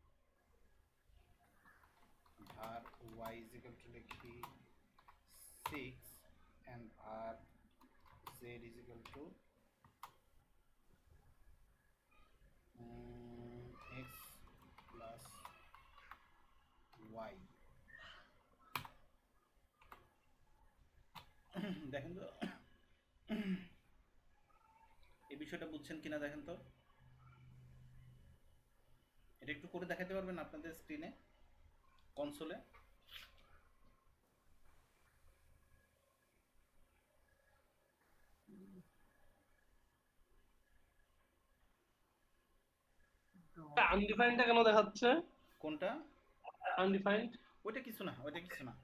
var y is equal to লিখি six and var z is equal to um, x plus y। দেখেন তো এই বিষয়টা বুঝছেন কিনা দেখেন তো, এটা একটু করে দেখাতে পারবেন আপনাদের স্ক্রিনে কনসোলে? আনডিফাইন্ডটা কেন দেখাচ্ছে? কোনটা? আনডিফাইন্ড ওইটা কিছু না, ওইটা কিছু না,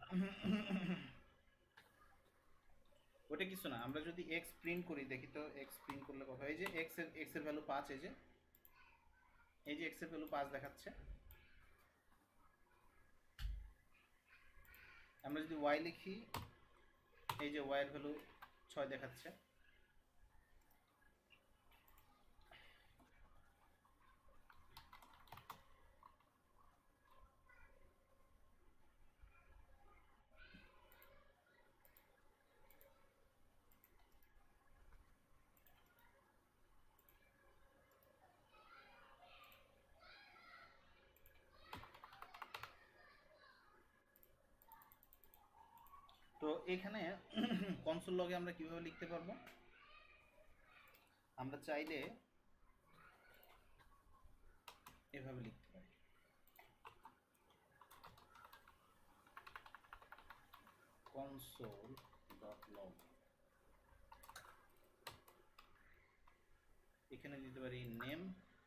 ওইটা কিছু না। আমরা যদি x প্রিন্ট করি, দেখি তো x প্রিন্ট করলে কত হয়। এই যে x এর x এর ভ্যালু পাঁচ, এই যে এই যে x এর ভ্যালু পাঁচ দেখাচ্ছে। আমরা যদি y লিখি, এই যে y এর ভ্যালু ছয় দেখাচ্ছে। তো এখানে কনসোল লগে আমরা কিভাবে লিখতে পারবো? আমরা চাইলে এভাবে লিখতে পারি, console dot log। এখানে দিতে পারি নেম,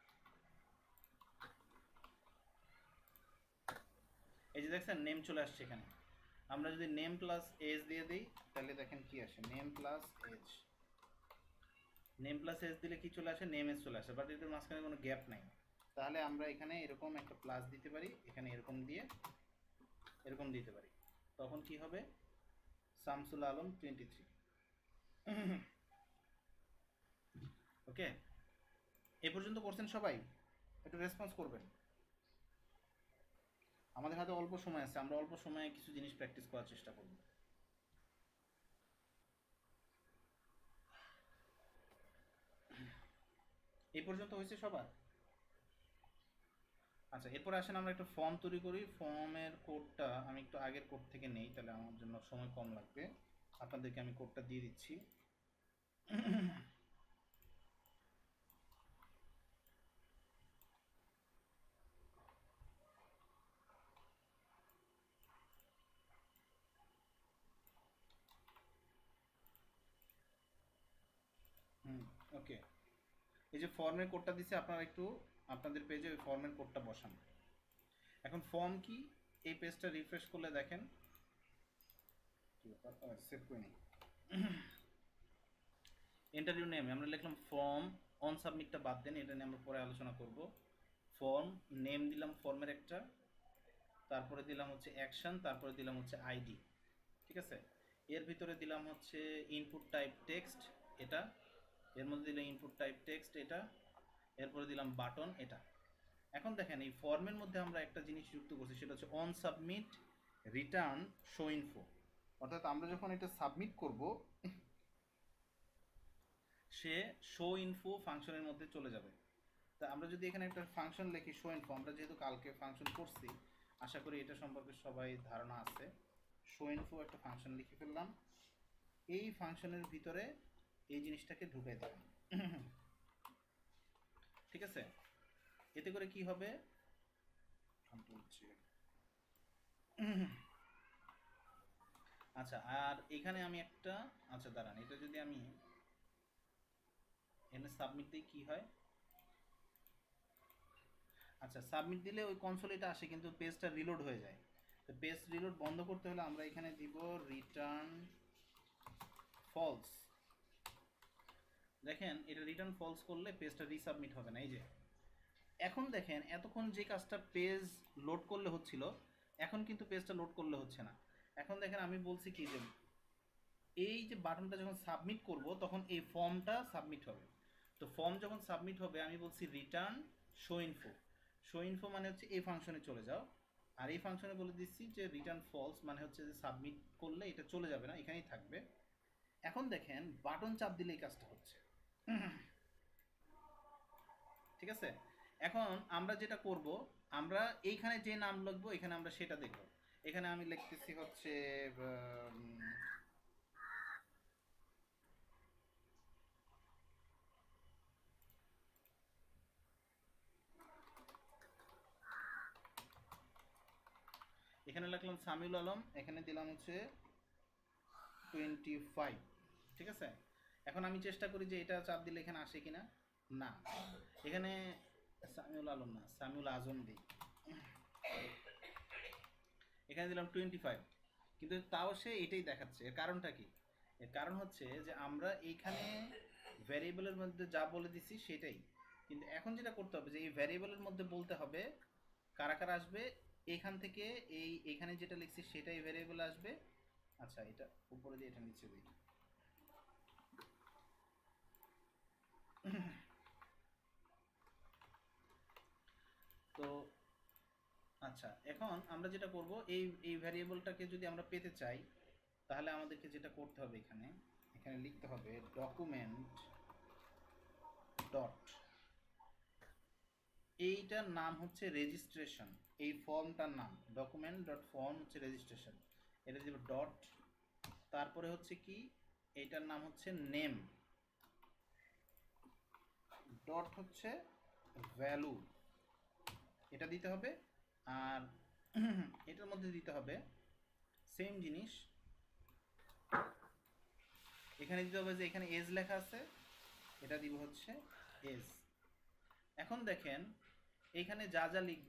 এই যে দেখছেন নেম চলে আসছে এখানে। আমরা যদি নেম প্লাস এজ দিয়ে দিই তাহলে দেখেন কি আসে, name plus age. Name plus age দিলে কি চলে আসে? নেম এজ চলে আসে, বাট এটার মাঝখানে কোনো গ্যাপ নাই। তাহলে আমরা এখানে এরকম একটা প্লাস দিতে পারি, এখানে এরকম দিয়ে এরকম দিতে পারি, তখন কি হবে? Shamsul Alam twenty three. Okay, এই পর্যন্ত করছেন সবাই? একটু রেসপন্স করবেন। আমাদের হাতে অল্প সময় আছে, আমরা অল্প সময়ে কিছু জিনিস প্র্যাকটিস করার চেষ্টা করব। এই পর্যন্ত হয়েছে সবার? আচ্ছা, এরপরে আসেন আমরা একটা ফর্ম তৈরি করি। ফর্মের কোডটা আমি একটু আগের কোড থেকে নেই, তাহলে আমার জন্য সময় কম লাগবে। আপনাদেরকে আমি কোডটা দিয়ে দিচ্ছি। হুম, ওকে, এই যে ফর্মের কোডটা দিচ্ছে, আপনারা একটু আপনাদের পেজে ওই ফর্মের কোডটা বসান। এখন ফর্ম কি? এই পেজটা রিফ্রেশ করলে দেখেন সেভ করে নিই। ইন্টারভিউ নেমে আমরা লিখলাম ফর্ম, অন সাবমিটটা বাদ দেন, এটা নিয়ে আমরা পরে আলোচনা করব। ফর্ম নেম দিলাম ফর্মের একটা, তারপরে দিলাম হচ্ছে অ্যাকশন, তারপরে দিলাম হচ্ছে আইডি। ঠিক আছে, এর ভিতরে দিলাম হচ্ছে ইনপুট টাইপ টেক্সট, এটা এর মধ্যে দিলাম ইনপুট টাইপ টেক্সট, এটা এরপরে দিলাম বাটন, এটা। এখন দেখেন এই ফর্মের মধ্যে আমরা একটা জিনিস যুক্ত করছি, সেটা হচ্ছে on submit return show info. অর্থাৎ আমরা যখন এটা সাবমিট করব, সে শো ইনফো ফাংশনের মধ্যে চলে যাবে। তা আমরা যদি এখানে একটা ফাংশন লিখি শো ইনফো, আমরা যেহেতু কালকে ফাংশন করছি, আশা করি এটা সম্পর্কে সবাই ধারণা আছে। শো ইনফো একটা ফাংশন লিখে ফেললাম, এই ফাংশনের ভিতরে এই জিনিসটাকে ঢুকাই দেবেন। ঠিক আছে, এতে করে কি হবে? কন্ট্রোল জে, আচ্ছা, আর এখানে আমি একটা, আচ্ছা দাঁড়ান, এটা যদি আমি এখানে সাবমিট দিই কি হয়? আচ্ছা, সাবমিট দিলে ওই কনসোল এটা আসে, কিন্তু পেজটা রিলোড হয়ে যায়। তো পেজ রিলোড বন্ধ করতে হলে আমরা এখানে দিব রিটার্ন ফলস। দেখেন এটা রিটার্ন ফলস করলে পেজটা রিসাবমিট হবে না। এই যে এখন দেখেন এতক্ষণ যে কাজটা পেজ লোড করলে হচ্ছিল, এখন কিন্তু পেজটা লোড করলে হচ্ছে না। এখন দেখেন আমি বলছি কি যে এই যে বাটনটা যখন সাবমিট করব তখন এই ফর্মটা সাবমিট হবে। তো ফর্ম যখন সাবমিট হবে আমি বলছি return show info. Show info মানে হচ্ছে এই ফাংশনে চলে যাও, আর এই ফাংশনে বলে দিচ্ছি যে রিটার্ন ফলস মানে হচ্ছে যে সাবমিট করলে এটা চলে যাবে না, এখানেই থাকবে। এখন দেখেন বাটন চাপ দিলে এই কাজটা হচ্ছে। ঠিক আছে, এখন আমরা যেটা করব, আমরা এইখানে যে নাম লিখবো এখানে আমরা সেটা দেখব। এখানে আমি লিখতেছি হচ্ছে এখানে লিখলাম সামিউল আলম, এখানে দিলাম হচ্ছে টোয়েন্টি ফাইভ। ঠিক আছে, এখন আমি চেষ্টা করি যে এটা চাপ দিলে এখানে আসে কিনা। না, এখানে সামিউল আলম না, সামিউল আজম দিই। এখানে দিলাম টোয়েন্টি ফাইভ, কিন্তু তাও সে এটাই দেখাচ্ছে। এর কারণটা কি? এর কারণ হচ্ছে যে আমরা এইখানে ভ্যারিয়েবলের মধ্যে যা বলে দিছি সেটাই, কিন্তু এখন যেটা করতে হবে যে এই ভ্যারিয়েবলের মধ্যে বলতে হবে কারা কারা আসবে। এখান থেকে এই এখানে যেটা লিখছি সেটাই ভ্যারিয়েবল আসবে। আচ্ছা, এটা উপরে দিয়ে এটা নিচে দিই। তো আচ্ছা, এখন আমরা যেটা করব এই এই ভ্যারিয়েবলটাকে যদি আমরা পেতে চাই তাহলে আমাদেরকে যেটা করতে হবে এখানে এখানে লিখতে হবে ডকুমেন্ট ডট, এইটার নাম হচ্ছে রেজিস্ট্রেশন। এই ফর্মটার নাম ডকুমেন্ট ডট ফর্ম হচ্ছে রেজিস্ট্রেশন। এটা দিব ডট, তারপরে হচ্ছে কি এইটার নাম হচ্ছে নেম, ডট হচ্ছে ভ্যালু, এটা দিতে হবে। আর এটার মধ্যে দিতে হবে সেম জিনিস, এখানে দিতে হবে যে এখানে এজ লেখা আছে, এটা দিব হচ্ছে এজ। এখন দেখেন এইখানে যা যা লিখব,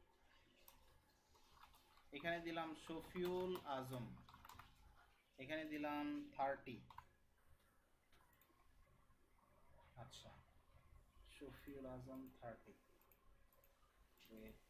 এখানে দিলাম শফিউল আজম, এখানে দিলাম থার্টি। আচ্ছা, Shafiul Azam thirty, wait,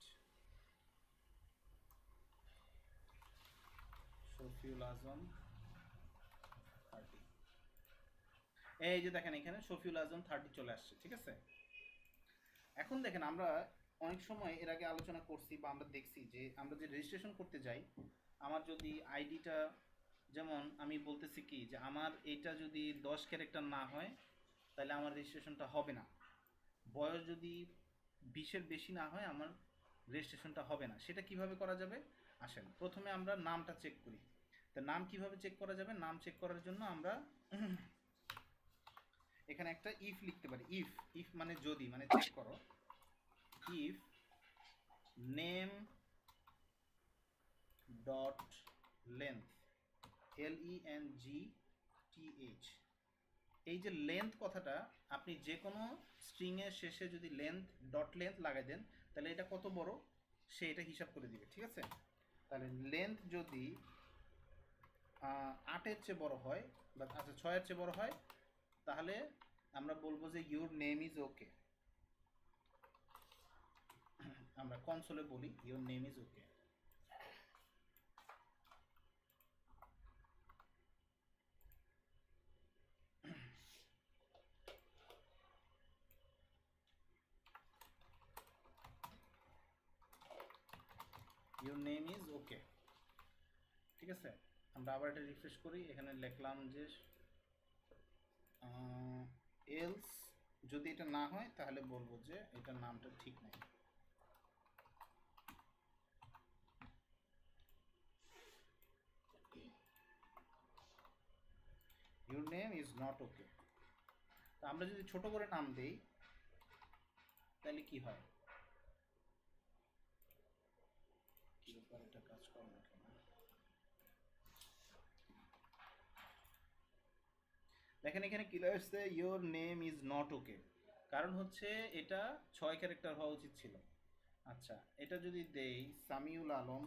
Shafiul Azam thirty. এই যে দেখেন এখানে শফিউল আজম থার্টি চলে আসছে। ঠিক আছে, এখন দেখেন আমরা অনেক সময় এর আগে আলোচনা করছি বা আমরা দেখছি যে আমরা যে রেজিস্ট্রেশন করতে যাই, আমার যদি আইডিটা, যেমন আমি বলতেছি কি যে আমার এইটা যদি দশ ক্যারেক্টার না হয় তাহলে আমার রেজিস্ট্রেশনটা হবে না, বয়স যদি বিশের বেশি না হয় আমার রেজিস্ট্রেশনটা হবে না। সেটা কিভাবে করা যাবে? আসেন প্রথমে আমরা নামটা চেক করি। তো নাম কিভাবে চেক করা যাবে? নাম চেক করার জন্য আমরা এখানে একটা ইফ লিখতে পারি। ইফ ইফ মানে যদি, মানে চেক করো। If name dot length, L E N G T H, এই যে লেন্থ কথাটা আপনি যে কোনো স্ট্রিংয়ের শেষে যদি লেন্থ ডট লেন্থ লাগাই দেন তাহলে এটা কত বড় সে এটা হিসাব করে দিবে। ঠিক আছে, তাহলে লেন্থ যদি আটের চেয়ে বড় হয় বা আচ্ছা ছয়ের চেয়ে বড় হয় তাহলে আমরা বলবো যে ইউর নেম ইজ ওকে। আমরা কনসোলে বলি your name is okay. Your name is okay. ঠিক আছে, আমরা আবার এটা রিফ্রেশ করি। এখানে লিখলাম যে এলস যদি এটা না হয় তাহলে বলবো যে এটার নামটা ঠিক নাই। Your name is not okay. তো আমরা যদি ছোট করে নাম দেই তাহলে কি হয়? এবার এটা কাজ করে না কেন? দেখেন এখানে কি আসছে, your name is not okay. কারণ হচ্ছে এটা ছয় ক্যারেক্টার হওয়া উচিত ছিল। আচ্ছা, এটা যদি দেই সামিউল আলম,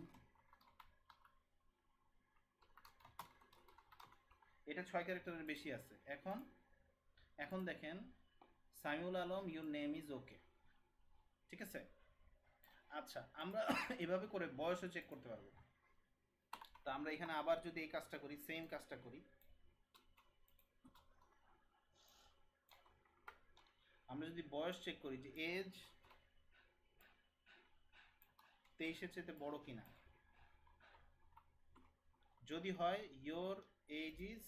এটা ছয় ক্যারেক্টারের বেশি আছে। এখন এখন দেখেন Samiul Alam your name is okay, ঠিক আছে। আচ্ছা, আমরা এভাবে করে বয়সও চেক করতে পারবো। তো আমরা এখানে আবার যদি এই কাজটা করি, সেম কাজটা করি, আমরা যদি বয়স চেক করি যে এজ তেইশের চেয়ে বড় কিনা, যদি হয় ইয়োর এজ ইজ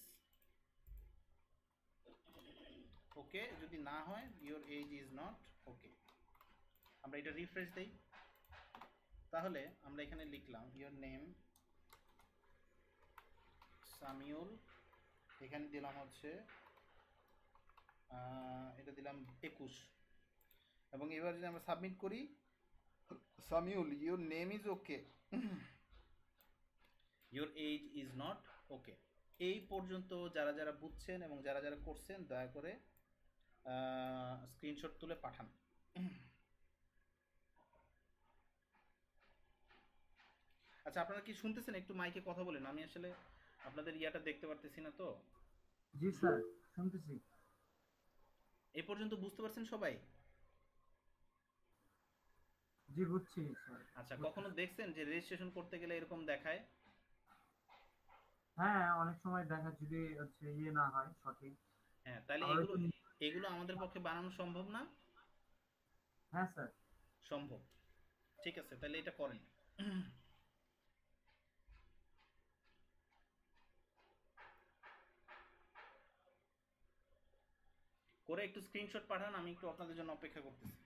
ওকে, যদি না হয় your age is not okay. আমরা এটা রিফ্রেশ দেই, তাহলে আমরা এখানে লিখলাম ইয়োর নেম সামিউল, এখানে দিলাম হচ্ছে এটা দিলাম একুশ, এবং এবার যদি আমরা সাবমিট করি, Samiul your name is okay, your age is not okay. এই পর্যন্ত যারা যারা বুঝছেন এবং যারা যারা করছেন দয়া করে স্ক্রিনশট তুলে পাঠান। আচ্ছা, আপনারা কি শুনতেছেন? একটু মাইকে কথা বলেন, আমি আসলে আপনাদের ইয়াটা দেখতে পারতেছি না তো। জি স্যার, শুনতেছি। এই পর্যন্ত বুঝতে পারছেন সবাই? জি বুঝছি স্যার। আচ্ছা, কখনো দেখছেন যে রেজিস্ট্রেশন করতে গেলে এরকম দেখায়? হ্যাঁ, অনেক সময় দেখা যদি হচ্ছে ইয়ে না হয় সঠিক। হ্যাঁ, তাহলে তাহলে এগুলো কি- এগুলো আমাদের পক্ষে বানানো সম্ভব না? হ্যাঁ স্যার। সম্ভব। ঠিক আছে, তাহলে এটা করেন। করে একটু স্ক্রিনশট পাঠান, আমি একটু আপনাদের জন্য অপেক্ষা করতেছি।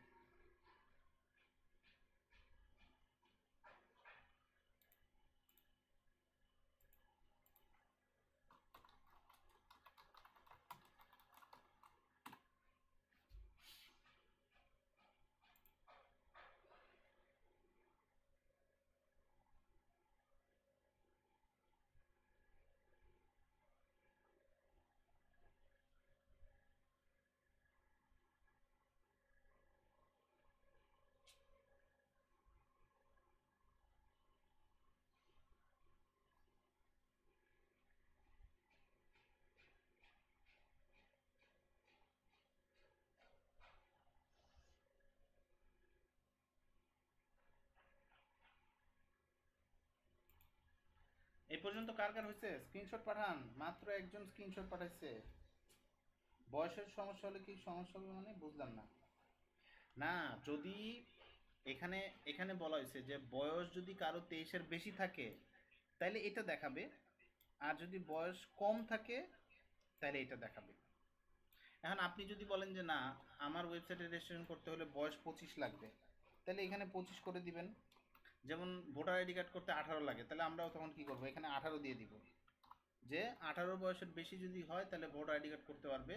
এই পর্যন্ত কার কার হয়েছে? স্ক্রিনশট পাঠান। মাত্র একজন স্ক্রিনশট পাঠাইছে। বয়সের সমস্যা হলে কি সমস্যা হবে মানে বুঝলাম না। না, যদি এখানে এখানে বলা হয়েছে যে বয়স যদি কারো তেইশের বেশি থাকে তাহলে এটা দেখাবে, আর যদি বয়স কম থাকে তাহলে এটা দেখাবে। এখন আপনি যদি বলেন যে না, আমার ওয়েবসাইটে রেজিস্ট্রেশন করতে হলে বয়স পঁচিশ লাগবে, তাহলে এখানে পঁচিশ করে দিবেন। যেমন ভোটার আইডি কার্ড করতে আঠারো লাগে, তাহলে আমরাও তখন কি করবো, এখানে আঠারো দিয়ে দিব। যে আঠারো বয়সের বেশি যদি হয় তাহলে ভোটার আইডি কার্ড করতে পারবে,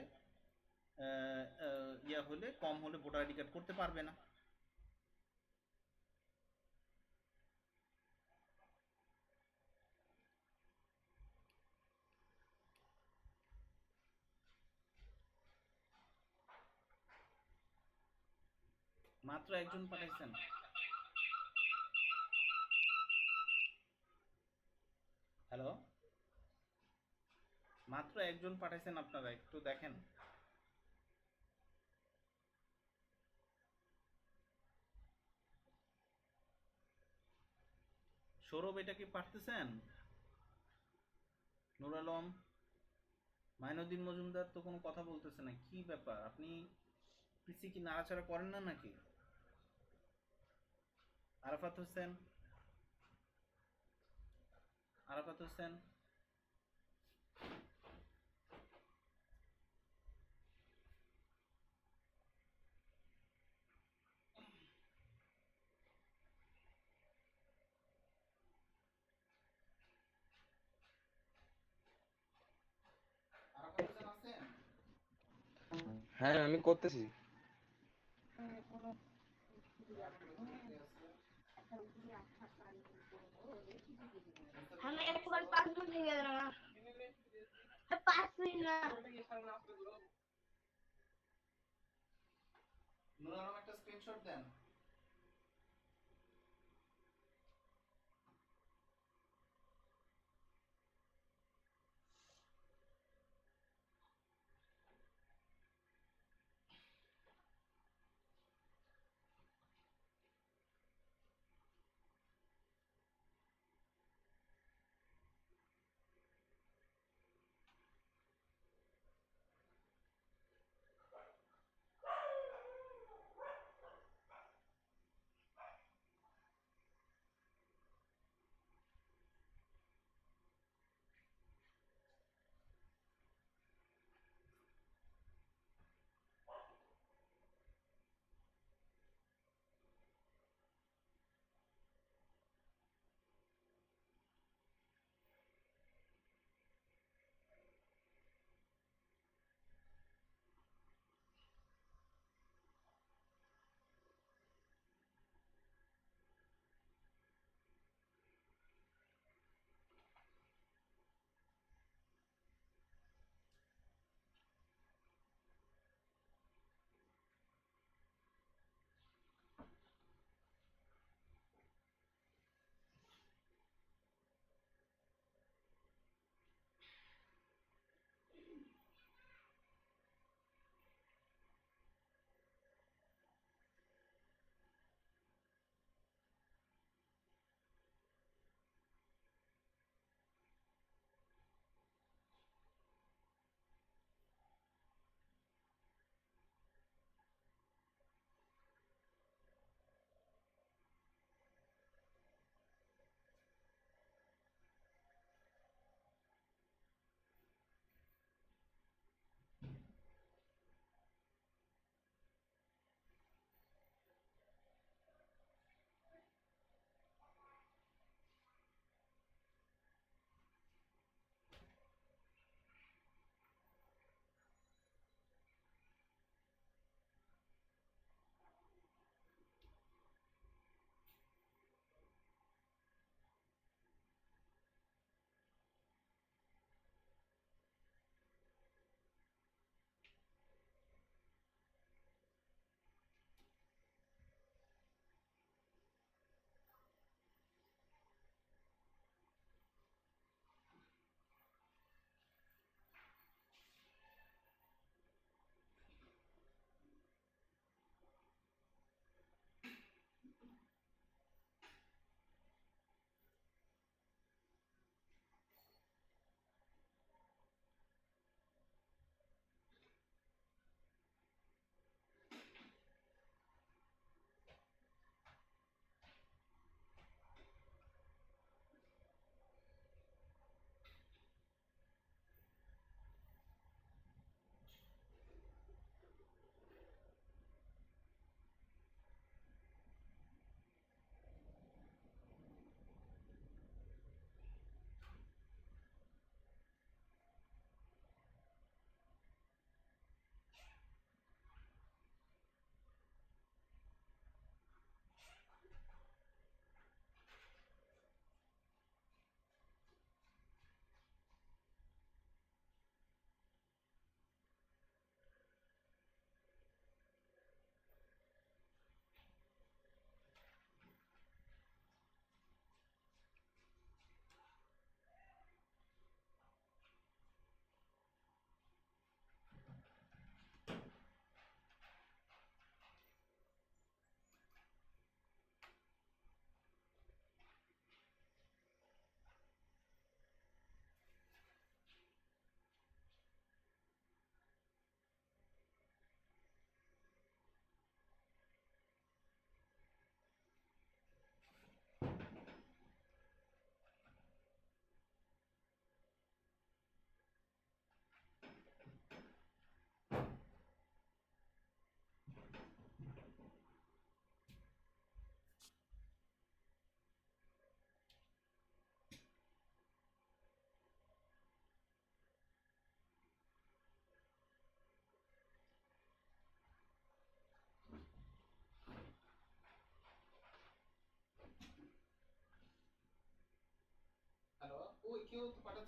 ইয়া হলে কম হলে ভোটার আইডি কার্ড করতে পারবে না। মাত্র একজন পাঠাইছেন। হ্যালো, মাত্র একজন পাঠাইছেন, আপনারা একটু দেখেন। সৌরভ, এটা কি পারতেছেন? নুর আলম, মাইনুদ্দিন মজুমদার তো কোনো কথা বলতেছে না, কি ব্যাপার? আপনি পিসি কি নাড়াচাড়া করেন না নাকি? আরাফাত হোসেন, আরাফাত হোসেন, আরাফাত হোসেন আছেন? হ্যাঁ, আমি করতেছি। নুর আলম একটা স্ক্রিনশট দেন।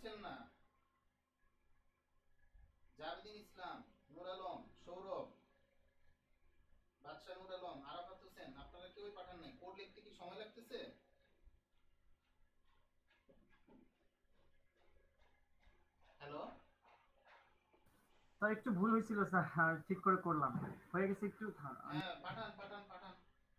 পাচ্ছেন না? জাভেদিন ইসলাম, নূর আলম, সৌরভ, বাদশা নূর আলম, আরাফাত হোসেন, আপনারা কেউই পাঠান নাই। কোড লিখতে কি সময় লাগতেছে? হ্যালো, স্যার একটু ভুল হয়েছিল স্যার, ঠিক করে করলাম, হয়ে গেছে একটু। হ্যাঁ পাঠান পাঠান পাঠান।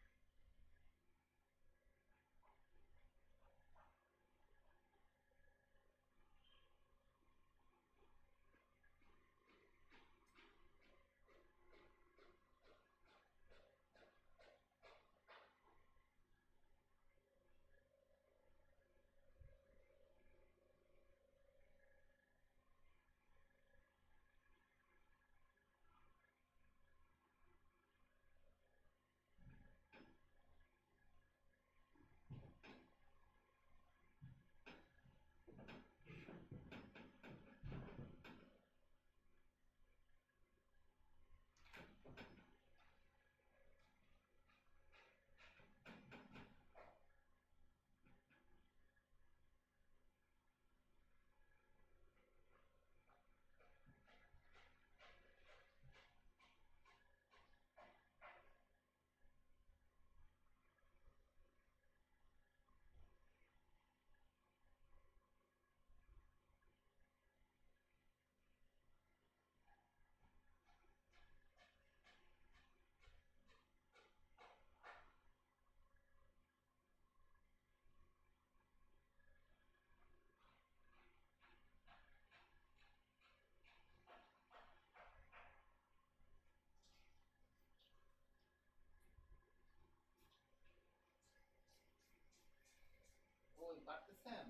ওই পারতেছেন?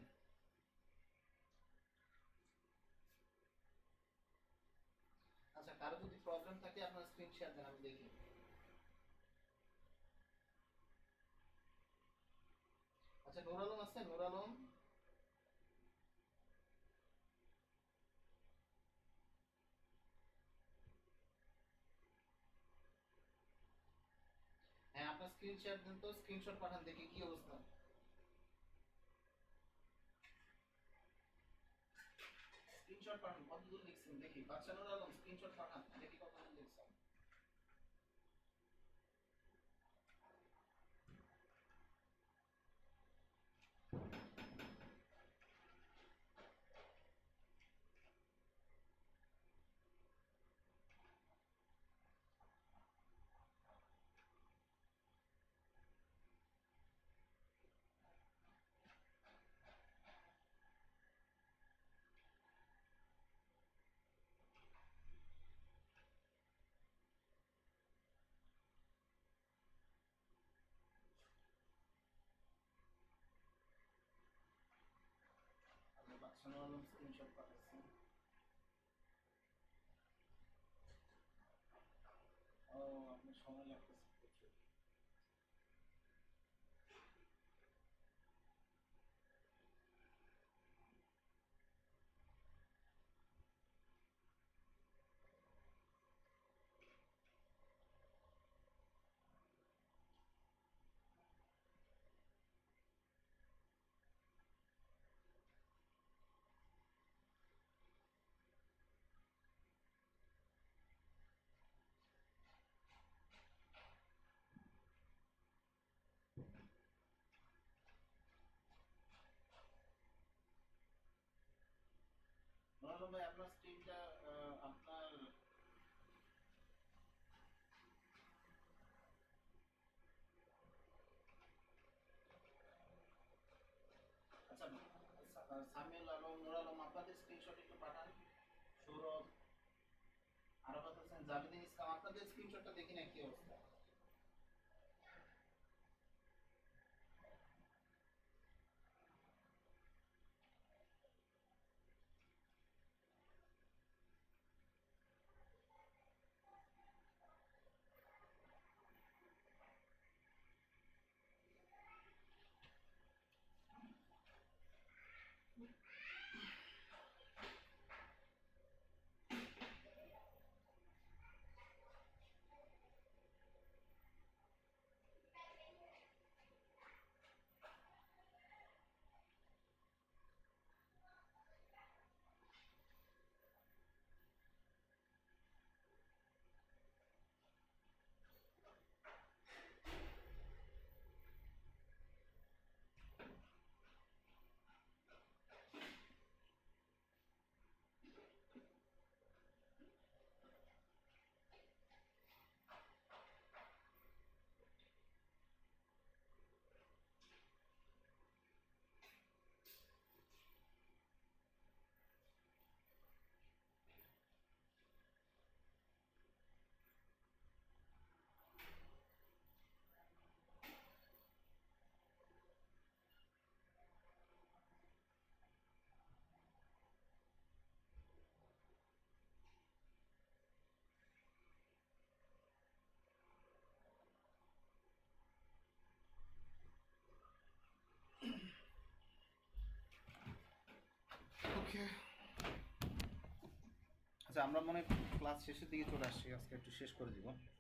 আচ্ছা, কারো যদি প্রবলেম থাকে আপনার স্ক্রিন শেয়ার দেন, আমি দেখি। আচ্ছা, নূর আলম আছে? নূর আলম, হ্যাঁ আপনার স্ক্রিন শেয়ার দেন তো, স্ক্রিনশট পাঠান দেখি কি অবস্থা। স্ক্রিনশট পাঠান, কতদূর লিখছেন দেখি। বাদশা নূর আলম, স্ক্রিনশট পাঠান দেখি কতদূর লিখছেন। আচ্ছা, বাদশা নূর আলম স্ক্রিনশট পাঠাচ্ছেন। ও, আপনার সময় লাগতেছে প্রচুর। নূর আলম ভাই, আপনার স্ক্রিনটা আপনার আচ্ছা, সা- সামিউল আলম, নূর আলম, আপনাদের স্ক্রিনশট একটু পাঠান। সৌরভ, আরাফাত হোসেন, জাভেদিন ইসলাম, আপনাদের স্ক্রিনশটটা দেখি না কি অবস্থা। আচ্ছা আমরা মনে হয় ক্লাস শেষের দিকে চলে আসছি, আজকে একটু শেষ করে দিব।